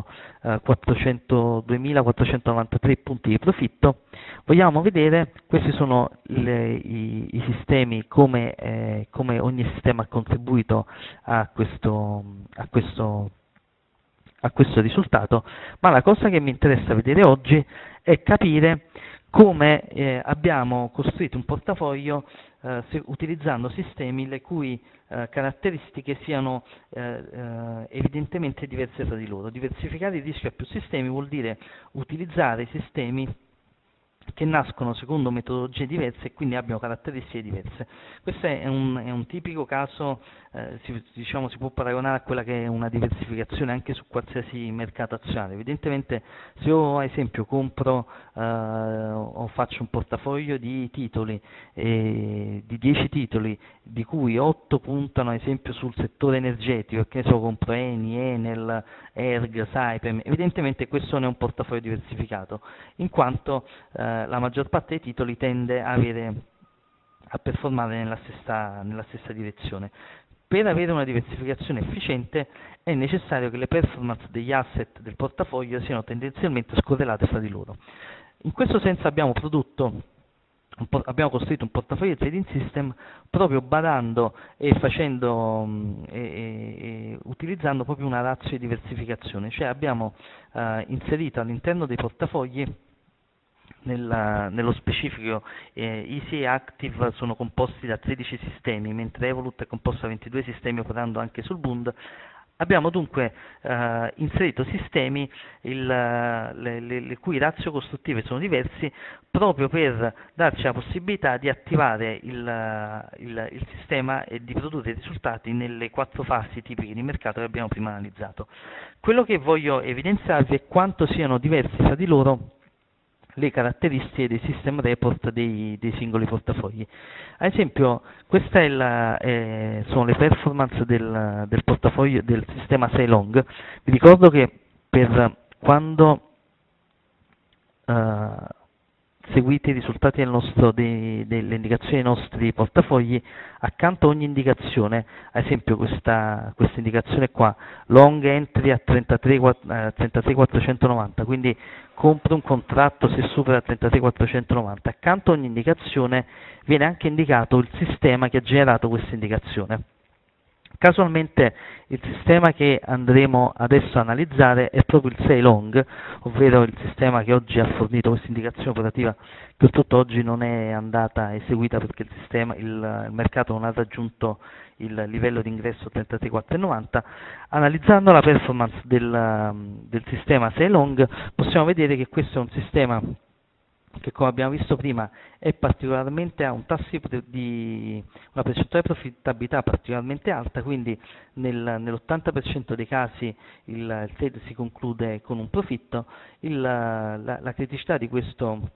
2.493 punti di profitto. Vogliamo vedere, questi sono i sistemi, come ogni sistema ha contribuito a questo risultato, ma la cosa che mi interessa vedere oggi è capire come abbiamo costruito un portafoglio utilizzando sistemi le cui caratteristiche siano evidentemente diverse tra di loro. Diversificare il rischio a più sistemi vuol dire utilizzare sistemi che nascono secondo metodologie diverse e quindi abbiano caratteristiche diverse. Questo è un tipico caso, diciamo, si può paragonare a quella che è una diversificazione anche su qualsiasi mercato azionario. Evidentemente se io ad esempio compro o faccio un portafoglio di titoli, di 10 titoli, di cui 8 puntano ad esempio sul settore energetico, che ne so, compro Eni, Enel, Erg, Saipem, evidentemente questo non è un portafoglio diversificato, in quanto la maggior parte dei titoli tende a performare nella stessa direzione. Per avere una diversificazione efficiente è necessario che le performance degli asset del portafoglio siano tendenzialmente scorrelate fra di loro. In questo senso abbiamo costruito un portafoglio di trading system proprio badando e utilizzando proprio una ratio di diversificazione, cioè abbiamo inserito all'interno dei portafogli, nello specifico Easy e Active sono composti da 13 sistemi, mentre Evolut è composto da 22 sistemi operando anche sul Bund. Abbiamo dunque inserito sistemi le cui ratio costruttive sono diversi, proprio per darci la possibilità di attivare il sistema e di produrre risultati nelle 4 fasi tipiche di mercato che abbiamo prima analizzato. Quello che voglio evidenziarvi è quanto siano diversi fra di loro le caratteristiche dei system report dei singoli portafogli. Ad esempio, queste sono le performance del portafoglio del sistema Ceylong. Vi ricordo che per quando seguite i risultati delle indicazioni dei nostri portafogli accanto a ogni indicazione. Ad esempio questa indicazione qua, long entry a 33.490, quindi compro un contratto se supera 33.490, accanto a ogni indicazione viene anche indicato il sistema che ha generato questa indicazione. Casualmente il sistema che andremo adesso a analizzare è proprio il 6 long, ovvero il sistema che oggi ha fornito questa indicazione operativa, che purtroppo oggi non è andata eseguita perché il mercato non ha raggiunto il livello di ingresso 33,490. Analizzando la performance del sistema 6 long possiamo vedere che questo è un sistema che, come abbiamo visto prima, ha un tasso di una percentuale di profittabilità particolarmente alta, quindi nell'80% dei casi il trade si conclude con un profitto. La criticità di questo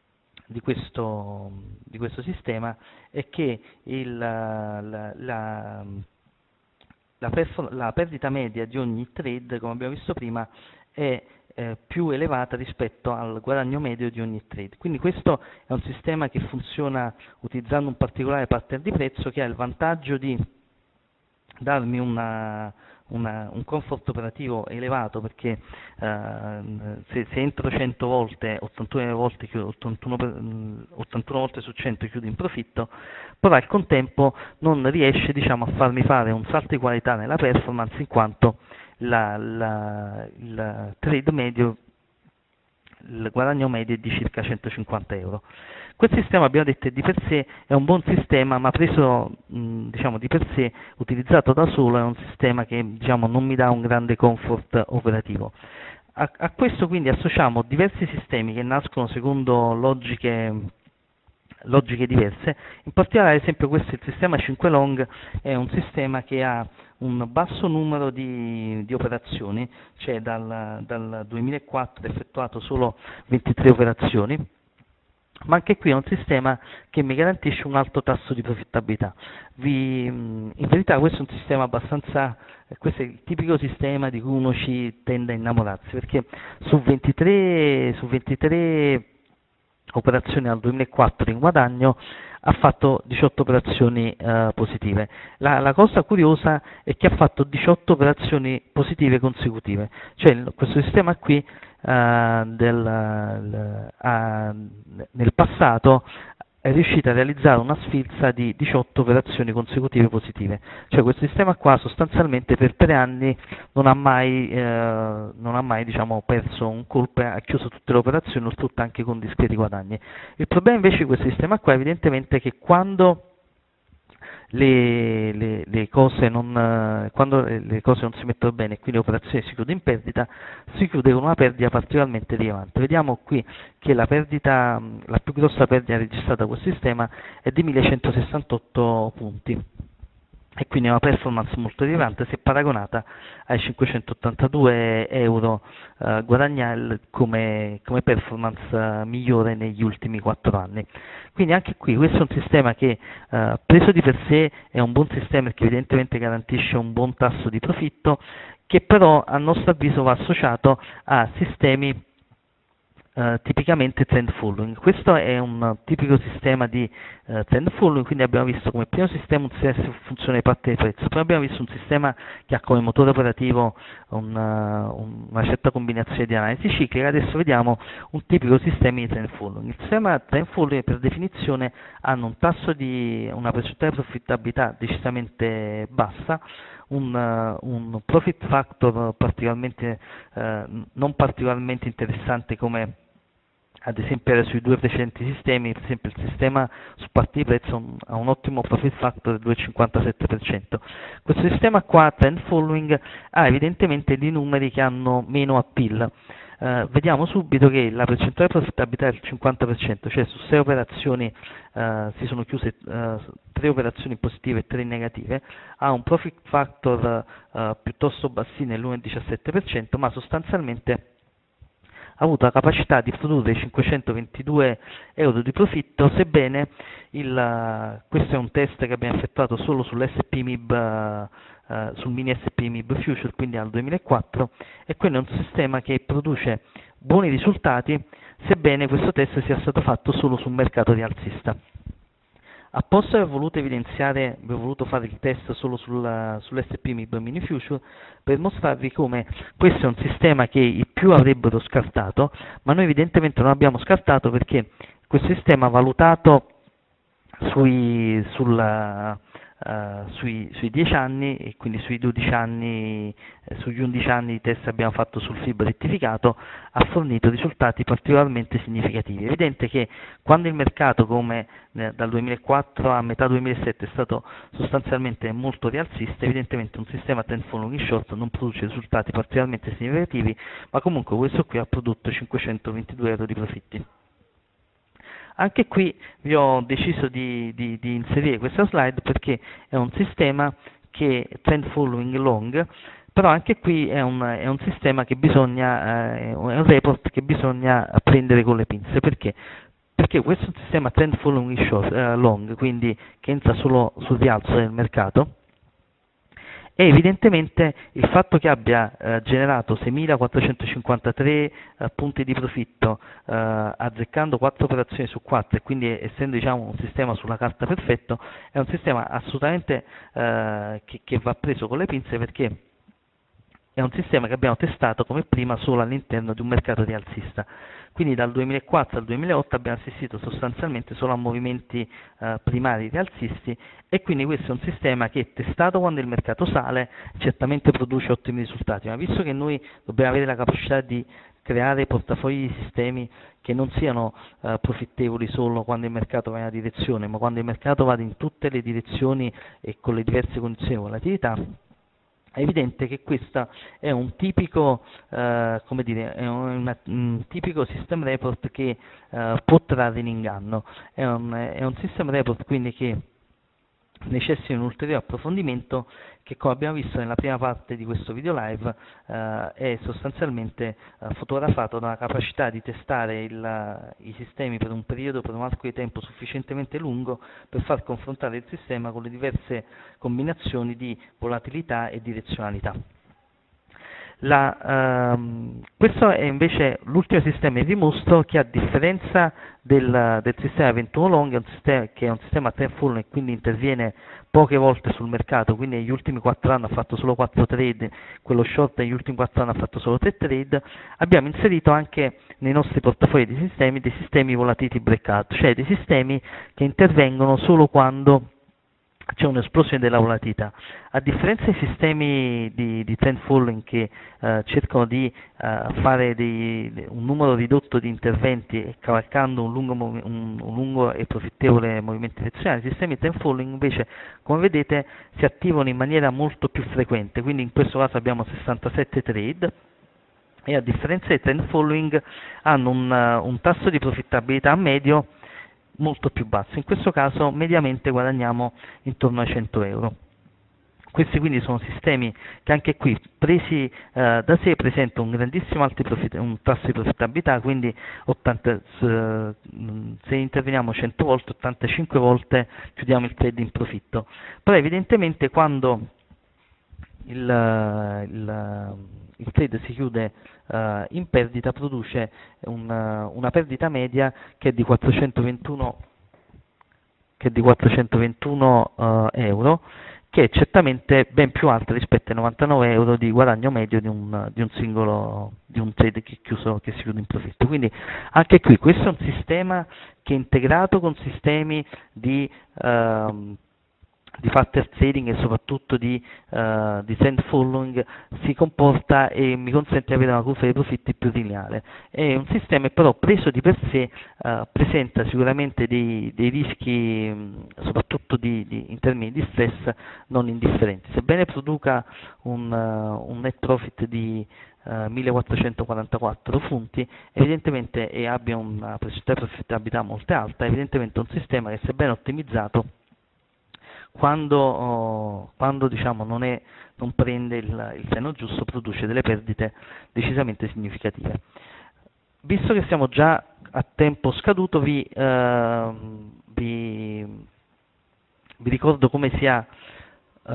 sistema è che la perdita media di ogni trade, come abbiamo visto prima, è più elevata rispetto al guadagno medio di ogni trade. Quindi questo è un sistema che funziona utilizzando un particolare pattern di prezzo che ha il vantaggio di darmi un comfort operativo elevato, perché se entro 100 volte, 81 volte su 100 chiudo in profitto, però al contempo non riesce, diciamo, a farmi fare un salto di qualità nella performance, in quanto il trade medio, il guadagno medio è di circa 150 euro. Questo sistema, abbiamo detto, di per sé è un buon sistema, ma preso diciamo di per sé, utilizzato da solo, è un sistema che, diciamo, non mi dà un grande comfort operativo. A questo quindi associamo diversi sistemi che nascono secondo logiche diverse. In particolare, ad esempio, questo, il sistema 5 long, è un sistema che ha un basso numero di operazioni, cioè dal 2004 è effettuato solo 23 operazioni, ma anche qui è un sistema che mi garantisce un alto tasso di profittabilità. In verità questo è un sistema questo è il tipico sistema di cui uno ci tende a innamorarsi, perché su 23 operazioni al 2004 in guadagno ha fatto 18 operazioni positive. La cosa curiosa è che ha fatto 18 operazioni positive consecutive, cioè questo sistema qui nel passato è riuscito a realizzare una sfilza di 18 operazioni consecutive positive, cioè questo sistema qua sostanzialmente per 3 anni non ha mai diciamo, perso un colpo, ha chiuso tutte le operazioni, oltretutto anche con discreti guadagni. Il problema invece di questo sistema qua evidentemente è che quando le cose non si mettono bene e quindi l'operazione si chiude in perdita, si chiude con una perdita particolarmente rilevante. Vediamo qui che la più grossa perdita registrata da questo sistema è di 1168 punti, e quindi è una performance molto rilevante se paragonata ai 582 euro guadagnati come performance migliore negli ultimi 4 anni. Quindi anche qui questo è un sistema che preso di per sé è un buon sistema, perché evidentemente garantisce un buon tasso di profitto, che però a nostro avviso va associato a sistemi tipicamente trend following. Questo è un tipico sistema di trend following, quindi abbiamo visto come primo sistema un sistema che funziona ai patti di prezzo, poi abbiamo visto un sistema che ha come motore operativo una certa combinazione di analisi ciclica. Adesso vediamo un tipico sistema di trend following. Il sistema trend following per definizione hanno una percentuale di profittabilità decisamente bassa, un profit factor non particolarmente interessante, come ad esempio era sui 2 precedenti sistemi. Per esempio il sistema su parti di prezzo ha un ottimo profit factor del 2,57%. Questo sistema qua, trend following, ha evidentemente dei numeri che hanno meno appeal. Vediamo subito che la percentuale di profittabilità è del 50%, cioè su 6 operazioni si sono chiuse 3 operazioni positive e 3 negative, ha un profit factor piuttosto bassino, l'1,17%, ma sostanzialmente ha avuto la capacità di produrre 522 euro di profitto, sebbene questo è un test che abbiamo effettuato solo sull'SPMIB, sul mini SPMIB Future, quindi al 2004, e quello è un sistema che produce buoni risultati sebbene questo test sia stato fatto solo sul mercato rialzista. Apposta aver voluto fare il test solo sull'S&P Mid Mini Future per mostrarvi come questo è un sistema che i più avrebbero scartato, ma noi evidentemente non abbiamo scartato perché questo sistema valutato sui 10 anni e quindi sui 12 anni, sugli 11 anni di test abbiamo fatto sul FIB rettificato, ha fornito risultati particolarmente significativi. È evidente che quando il mercato, come dal 2004 a metà 2007, è stato sostanzialmente molto rialzista, evidentemente un sistema trend following in short non produce risultati particolarmente significativi, ma comunque questo qui ha prodotto 522 euro di profitti. Anche qui vi ho deciso di inserire questa slide perché è un sistema che è trend following long, però anche qui è un sistema che bisogna, è un report che bisogna prendere con le pinze. Perché? Perché questo è un sistema trend following long, quindi che entra solo sul rialzo del mercato, e evidentemente il fatto che abbia generato 6.453 punti di profitto, azzeccando 4 operazioni su 4 e quindi essendo diciamo, un sistema sulla carta perfetto, è un sistema assolutamente che va preso con le pinze, perché è un sistema che abbiamo testato come prima solo all'interno di un mercato rialzista. Quindi dal 2004 al 2008 abbiamo assistito sostanzialmente solo a movimenti primari rialzisti, e quindi questo è un sistema che, testato quando il mercato sale, certamente produce ottimi risultati, ma visto che noi dobbiamo avere la capacità di creare portafogli di sistemi che non siano profittevoli solo quando il mercato va in una direzione, ma quando il mercato va in tutte le direzioni e con le diverse condizioni di volatilità, è evidente che questo è un tipico, come dire, un tipico system report che può trarre in inganno. È un system report quindi che necessita di un ulteriore approfondimento, che, come abbiamo visto nella prima parte di questo video live, è sostanzialmente fotografato da una capacità di testare i sistemi per un periodo, per un arco di tempo sufficientemente lungo per far confrontare il sistema con le diverse combinazioni di volatilità e direzionalità. Questo è invece l'ultimo sistema di dimostro che, a differenza del sistema 21 long, che è un sistema trend following e quindi interviene poche volte sul mercato, quindi negli ultimi 4 anni ha fatto solo 4 trade, quello short negli ultimi 4 anni ha fatto solo 3 trade, abbiamo inserito anche nei nostri portafogli di sistemi dei sistemi volatility breakout, cioè dei sistemi che intervengono solo quando c'è un'esplosione della volatilità. A differenza dei sistemi di trend following che cercano di fare un numero ridotto di interventi cavalcando un lungo e profittevole movimento direzionale, i sistemi trend following invece, come vedete, si attivano in maniera molto più frequente, quindi in questo caso abbiamo 67 trade, e a differenza dei trend following hanno un tasso di profittabilità medio molto più basso. In questo caso mediamente guadagniamo intorno ai 100 euro. Questi quindi sono sistemi che, anche qui, presi da sé, presentano un grandissimo un tasso di profittabilità, quindi se interveniamo 100 volte, 85 volte chiudiamo il trade in profitto. Però evidentemente quando il trade si chiude in perdita, produce una perdita media che è di 421 euro, che è certamente ben più alta rispetto ai 99 euro di guadagno medio di un trade che si chiude in profitto. Quindi anche qui questo è un sistema che, integrato con sistemi di factor trading e soprattutto di trend following, si comporta e mi consente di avere una curva dei profitti più lineare. È un sistema che però, preso di per sé, presenta sicuramente dei rischi, soprattutto in termini di stress, non indifferenti. Sebbene produca un net profit di 1444 punti, evidentemente, e abbia una percentuale di profittabilità molto alta, evidentemente è un sistema che, sebbene ottimizzato, quando diciamo non prende il treno giusto, produce delle perdite decisamente significative. Visto che siamo già a tempo scaduto, vi ricordo come sia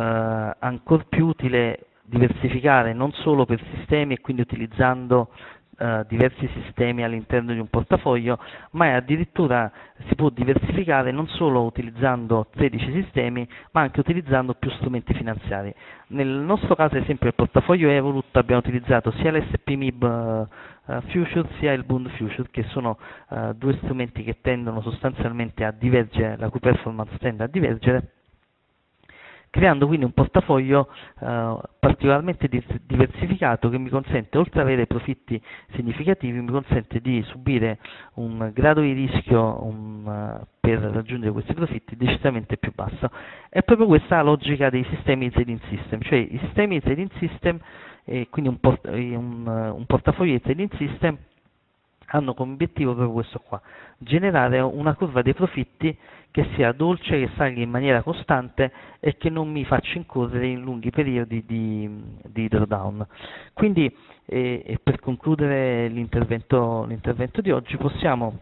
ancor più utile diversificare non solo per sistemi, e quindi utilizzando diversi sistemi all'interno di un portafoglio, ma addirittura si può diversificare non solo utilizzando 13 sistemi, ma anche utilizzando più strumenti finanziari. Nel nostro caso, ad esempio, il portafoglio Evolut abbiamo utilizzato sia l'SP MIB Future sia il Bund Future, che sono due strumenti che tendono sostanzialmente a divergere, la cui performance tende a divergere, creando quindi un portafoglio particolarmente diversificato che mi consente, oltre ad avere profitti significativi, mi consente di subire un grado di rischio per raggiungere questi profitti decisamente più basso. È proprio questa la logica dei sistemi di trading system, cioè i sistemi di trading system, quindi un portafoglio di trading system, hanno come obiettivo proprio questo qua: generare una curva dei profitti che sia dolce, che salga in maniera costante e che non mi faccia incorrere in lunghi periodi di drawdown. Quindi, per concludere l'intervento di oggi, possiamo,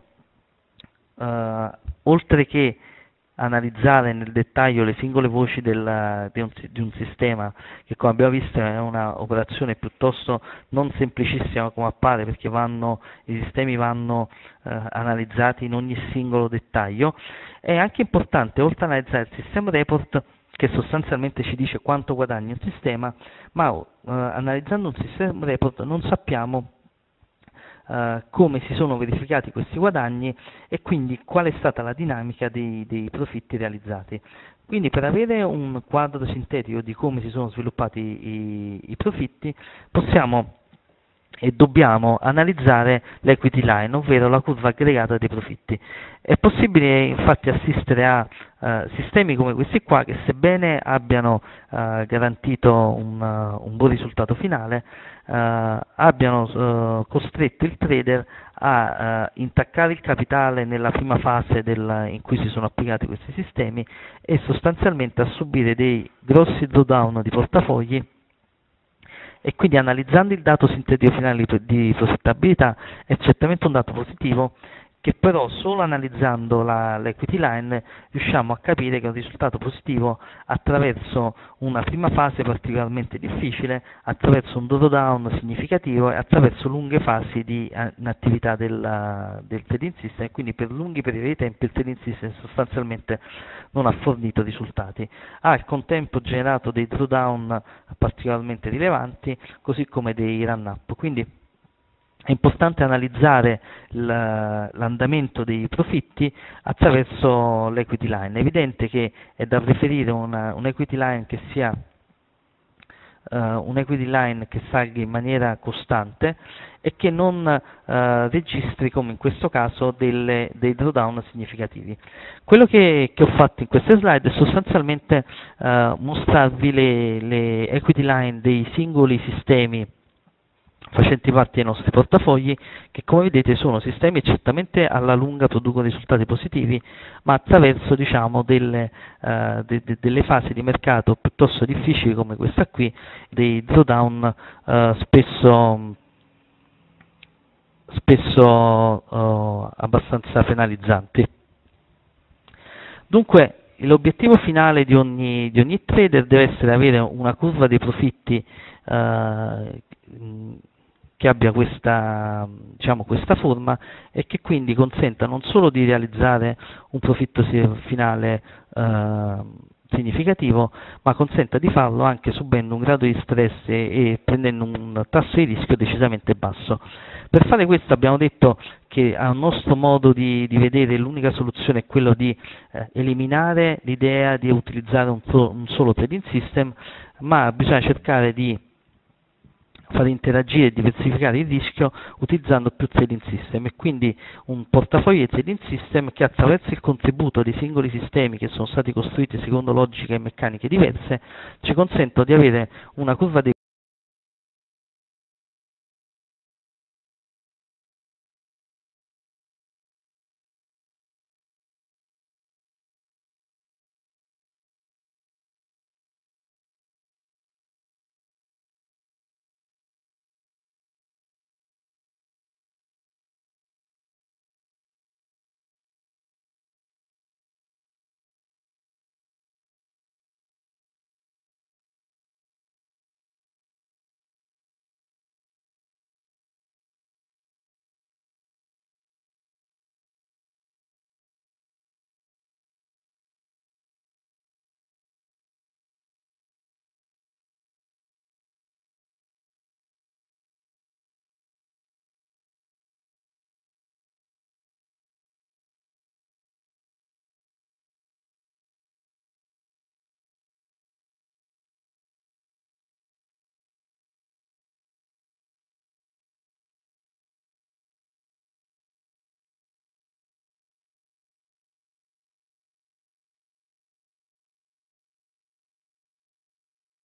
oltre che analizzare nel dettaglio le singole voci di un sistema, che come abbiamo visto è un'operazione piuttosto non semplicissima come appare, perché i sistemi vanno analizzati in ogni singolo dettaglio. È anche importante, oltre ad analizzare il system report, che sostanzialmente ci dice quanto guadagna un sistema, ma analizzando un system report non sappiamo come si sono verificati questi guadagni e quindi qual è stata la dinamica dei profitti realizzati. Quindi, per avere un quadro sintetico di come si sono sviluppati i profitti, possiamo e dobbiamo analizzare l'equity line, ovvero la curva aggregata dei profitti. È possibile infatti assistere a sistemi come questi qua, che sebbene abbiano garantito un buon risultato finale, abbiano costretto il trader a intaccare il capitale nella prima fase in cui si sono applicati questi sistemi, e sostanzialmente a subire dei grossi drawdown di portafogli. E quindi, analizzando il dato sintetico finale di profittabilità, è certamente un dato positivo, che però solo analizzando l'equity line riusciamo a capire che è un risultato positivo attraverso una prima fase particolarmente difficile, attraverso un drawdown significativo e attraverso lunghe fasi di inattività del trading system, e quindi per lunghi periodi di tempo il trading system sostanzialmente non ha fornito risultati. Ha al contempo generato dei drawdown particolarmente rilevanti, così come dei run up. Quindi è importante analizzare l'andamento dei profitti attraverso l'equity line. È evidente che è da preferire un equity line che sia salga in maniera costante e che non registri, come in questo caso, dei drawdown significativi. Quello che ho fatto in queste slide è sostanzialmente mostrarvi le equity line dei singoli sistemi facenti parte dei nostri portafogli, che come vedete sono sistemi che certamente alla lunga producono risultati positivi, ma attraverso, diciamo, delle fasi di mercato piuttosto difficili come questa qui, dei drawdown spesso abbastanza penalizzanti. Dunque, l'obiettivo finale di ogni trader deve essere avere una curva dei profitti che abbia questa forma, e che quindi consenta non solo di realizzare un profitto finale significativo, ma consenta di farlo anche subendo un grado di stress e prendendo un tasso di rischio decisamente basso. Per fare questo abbiamo detto che a nostro modo di vedere l'unica soluzione è quello di eliminare l'idea di utilizzare un solo trading system, ma bisogna cercare di far interagire e diversificare il rischio utilizzando più trading system, e quindi un portafoglio di trading system che, attraverso il contributo dei singoli sistemi che sono stati costruiti secondo logiche e meccaniche diverse, ci consentono di avere una curva dei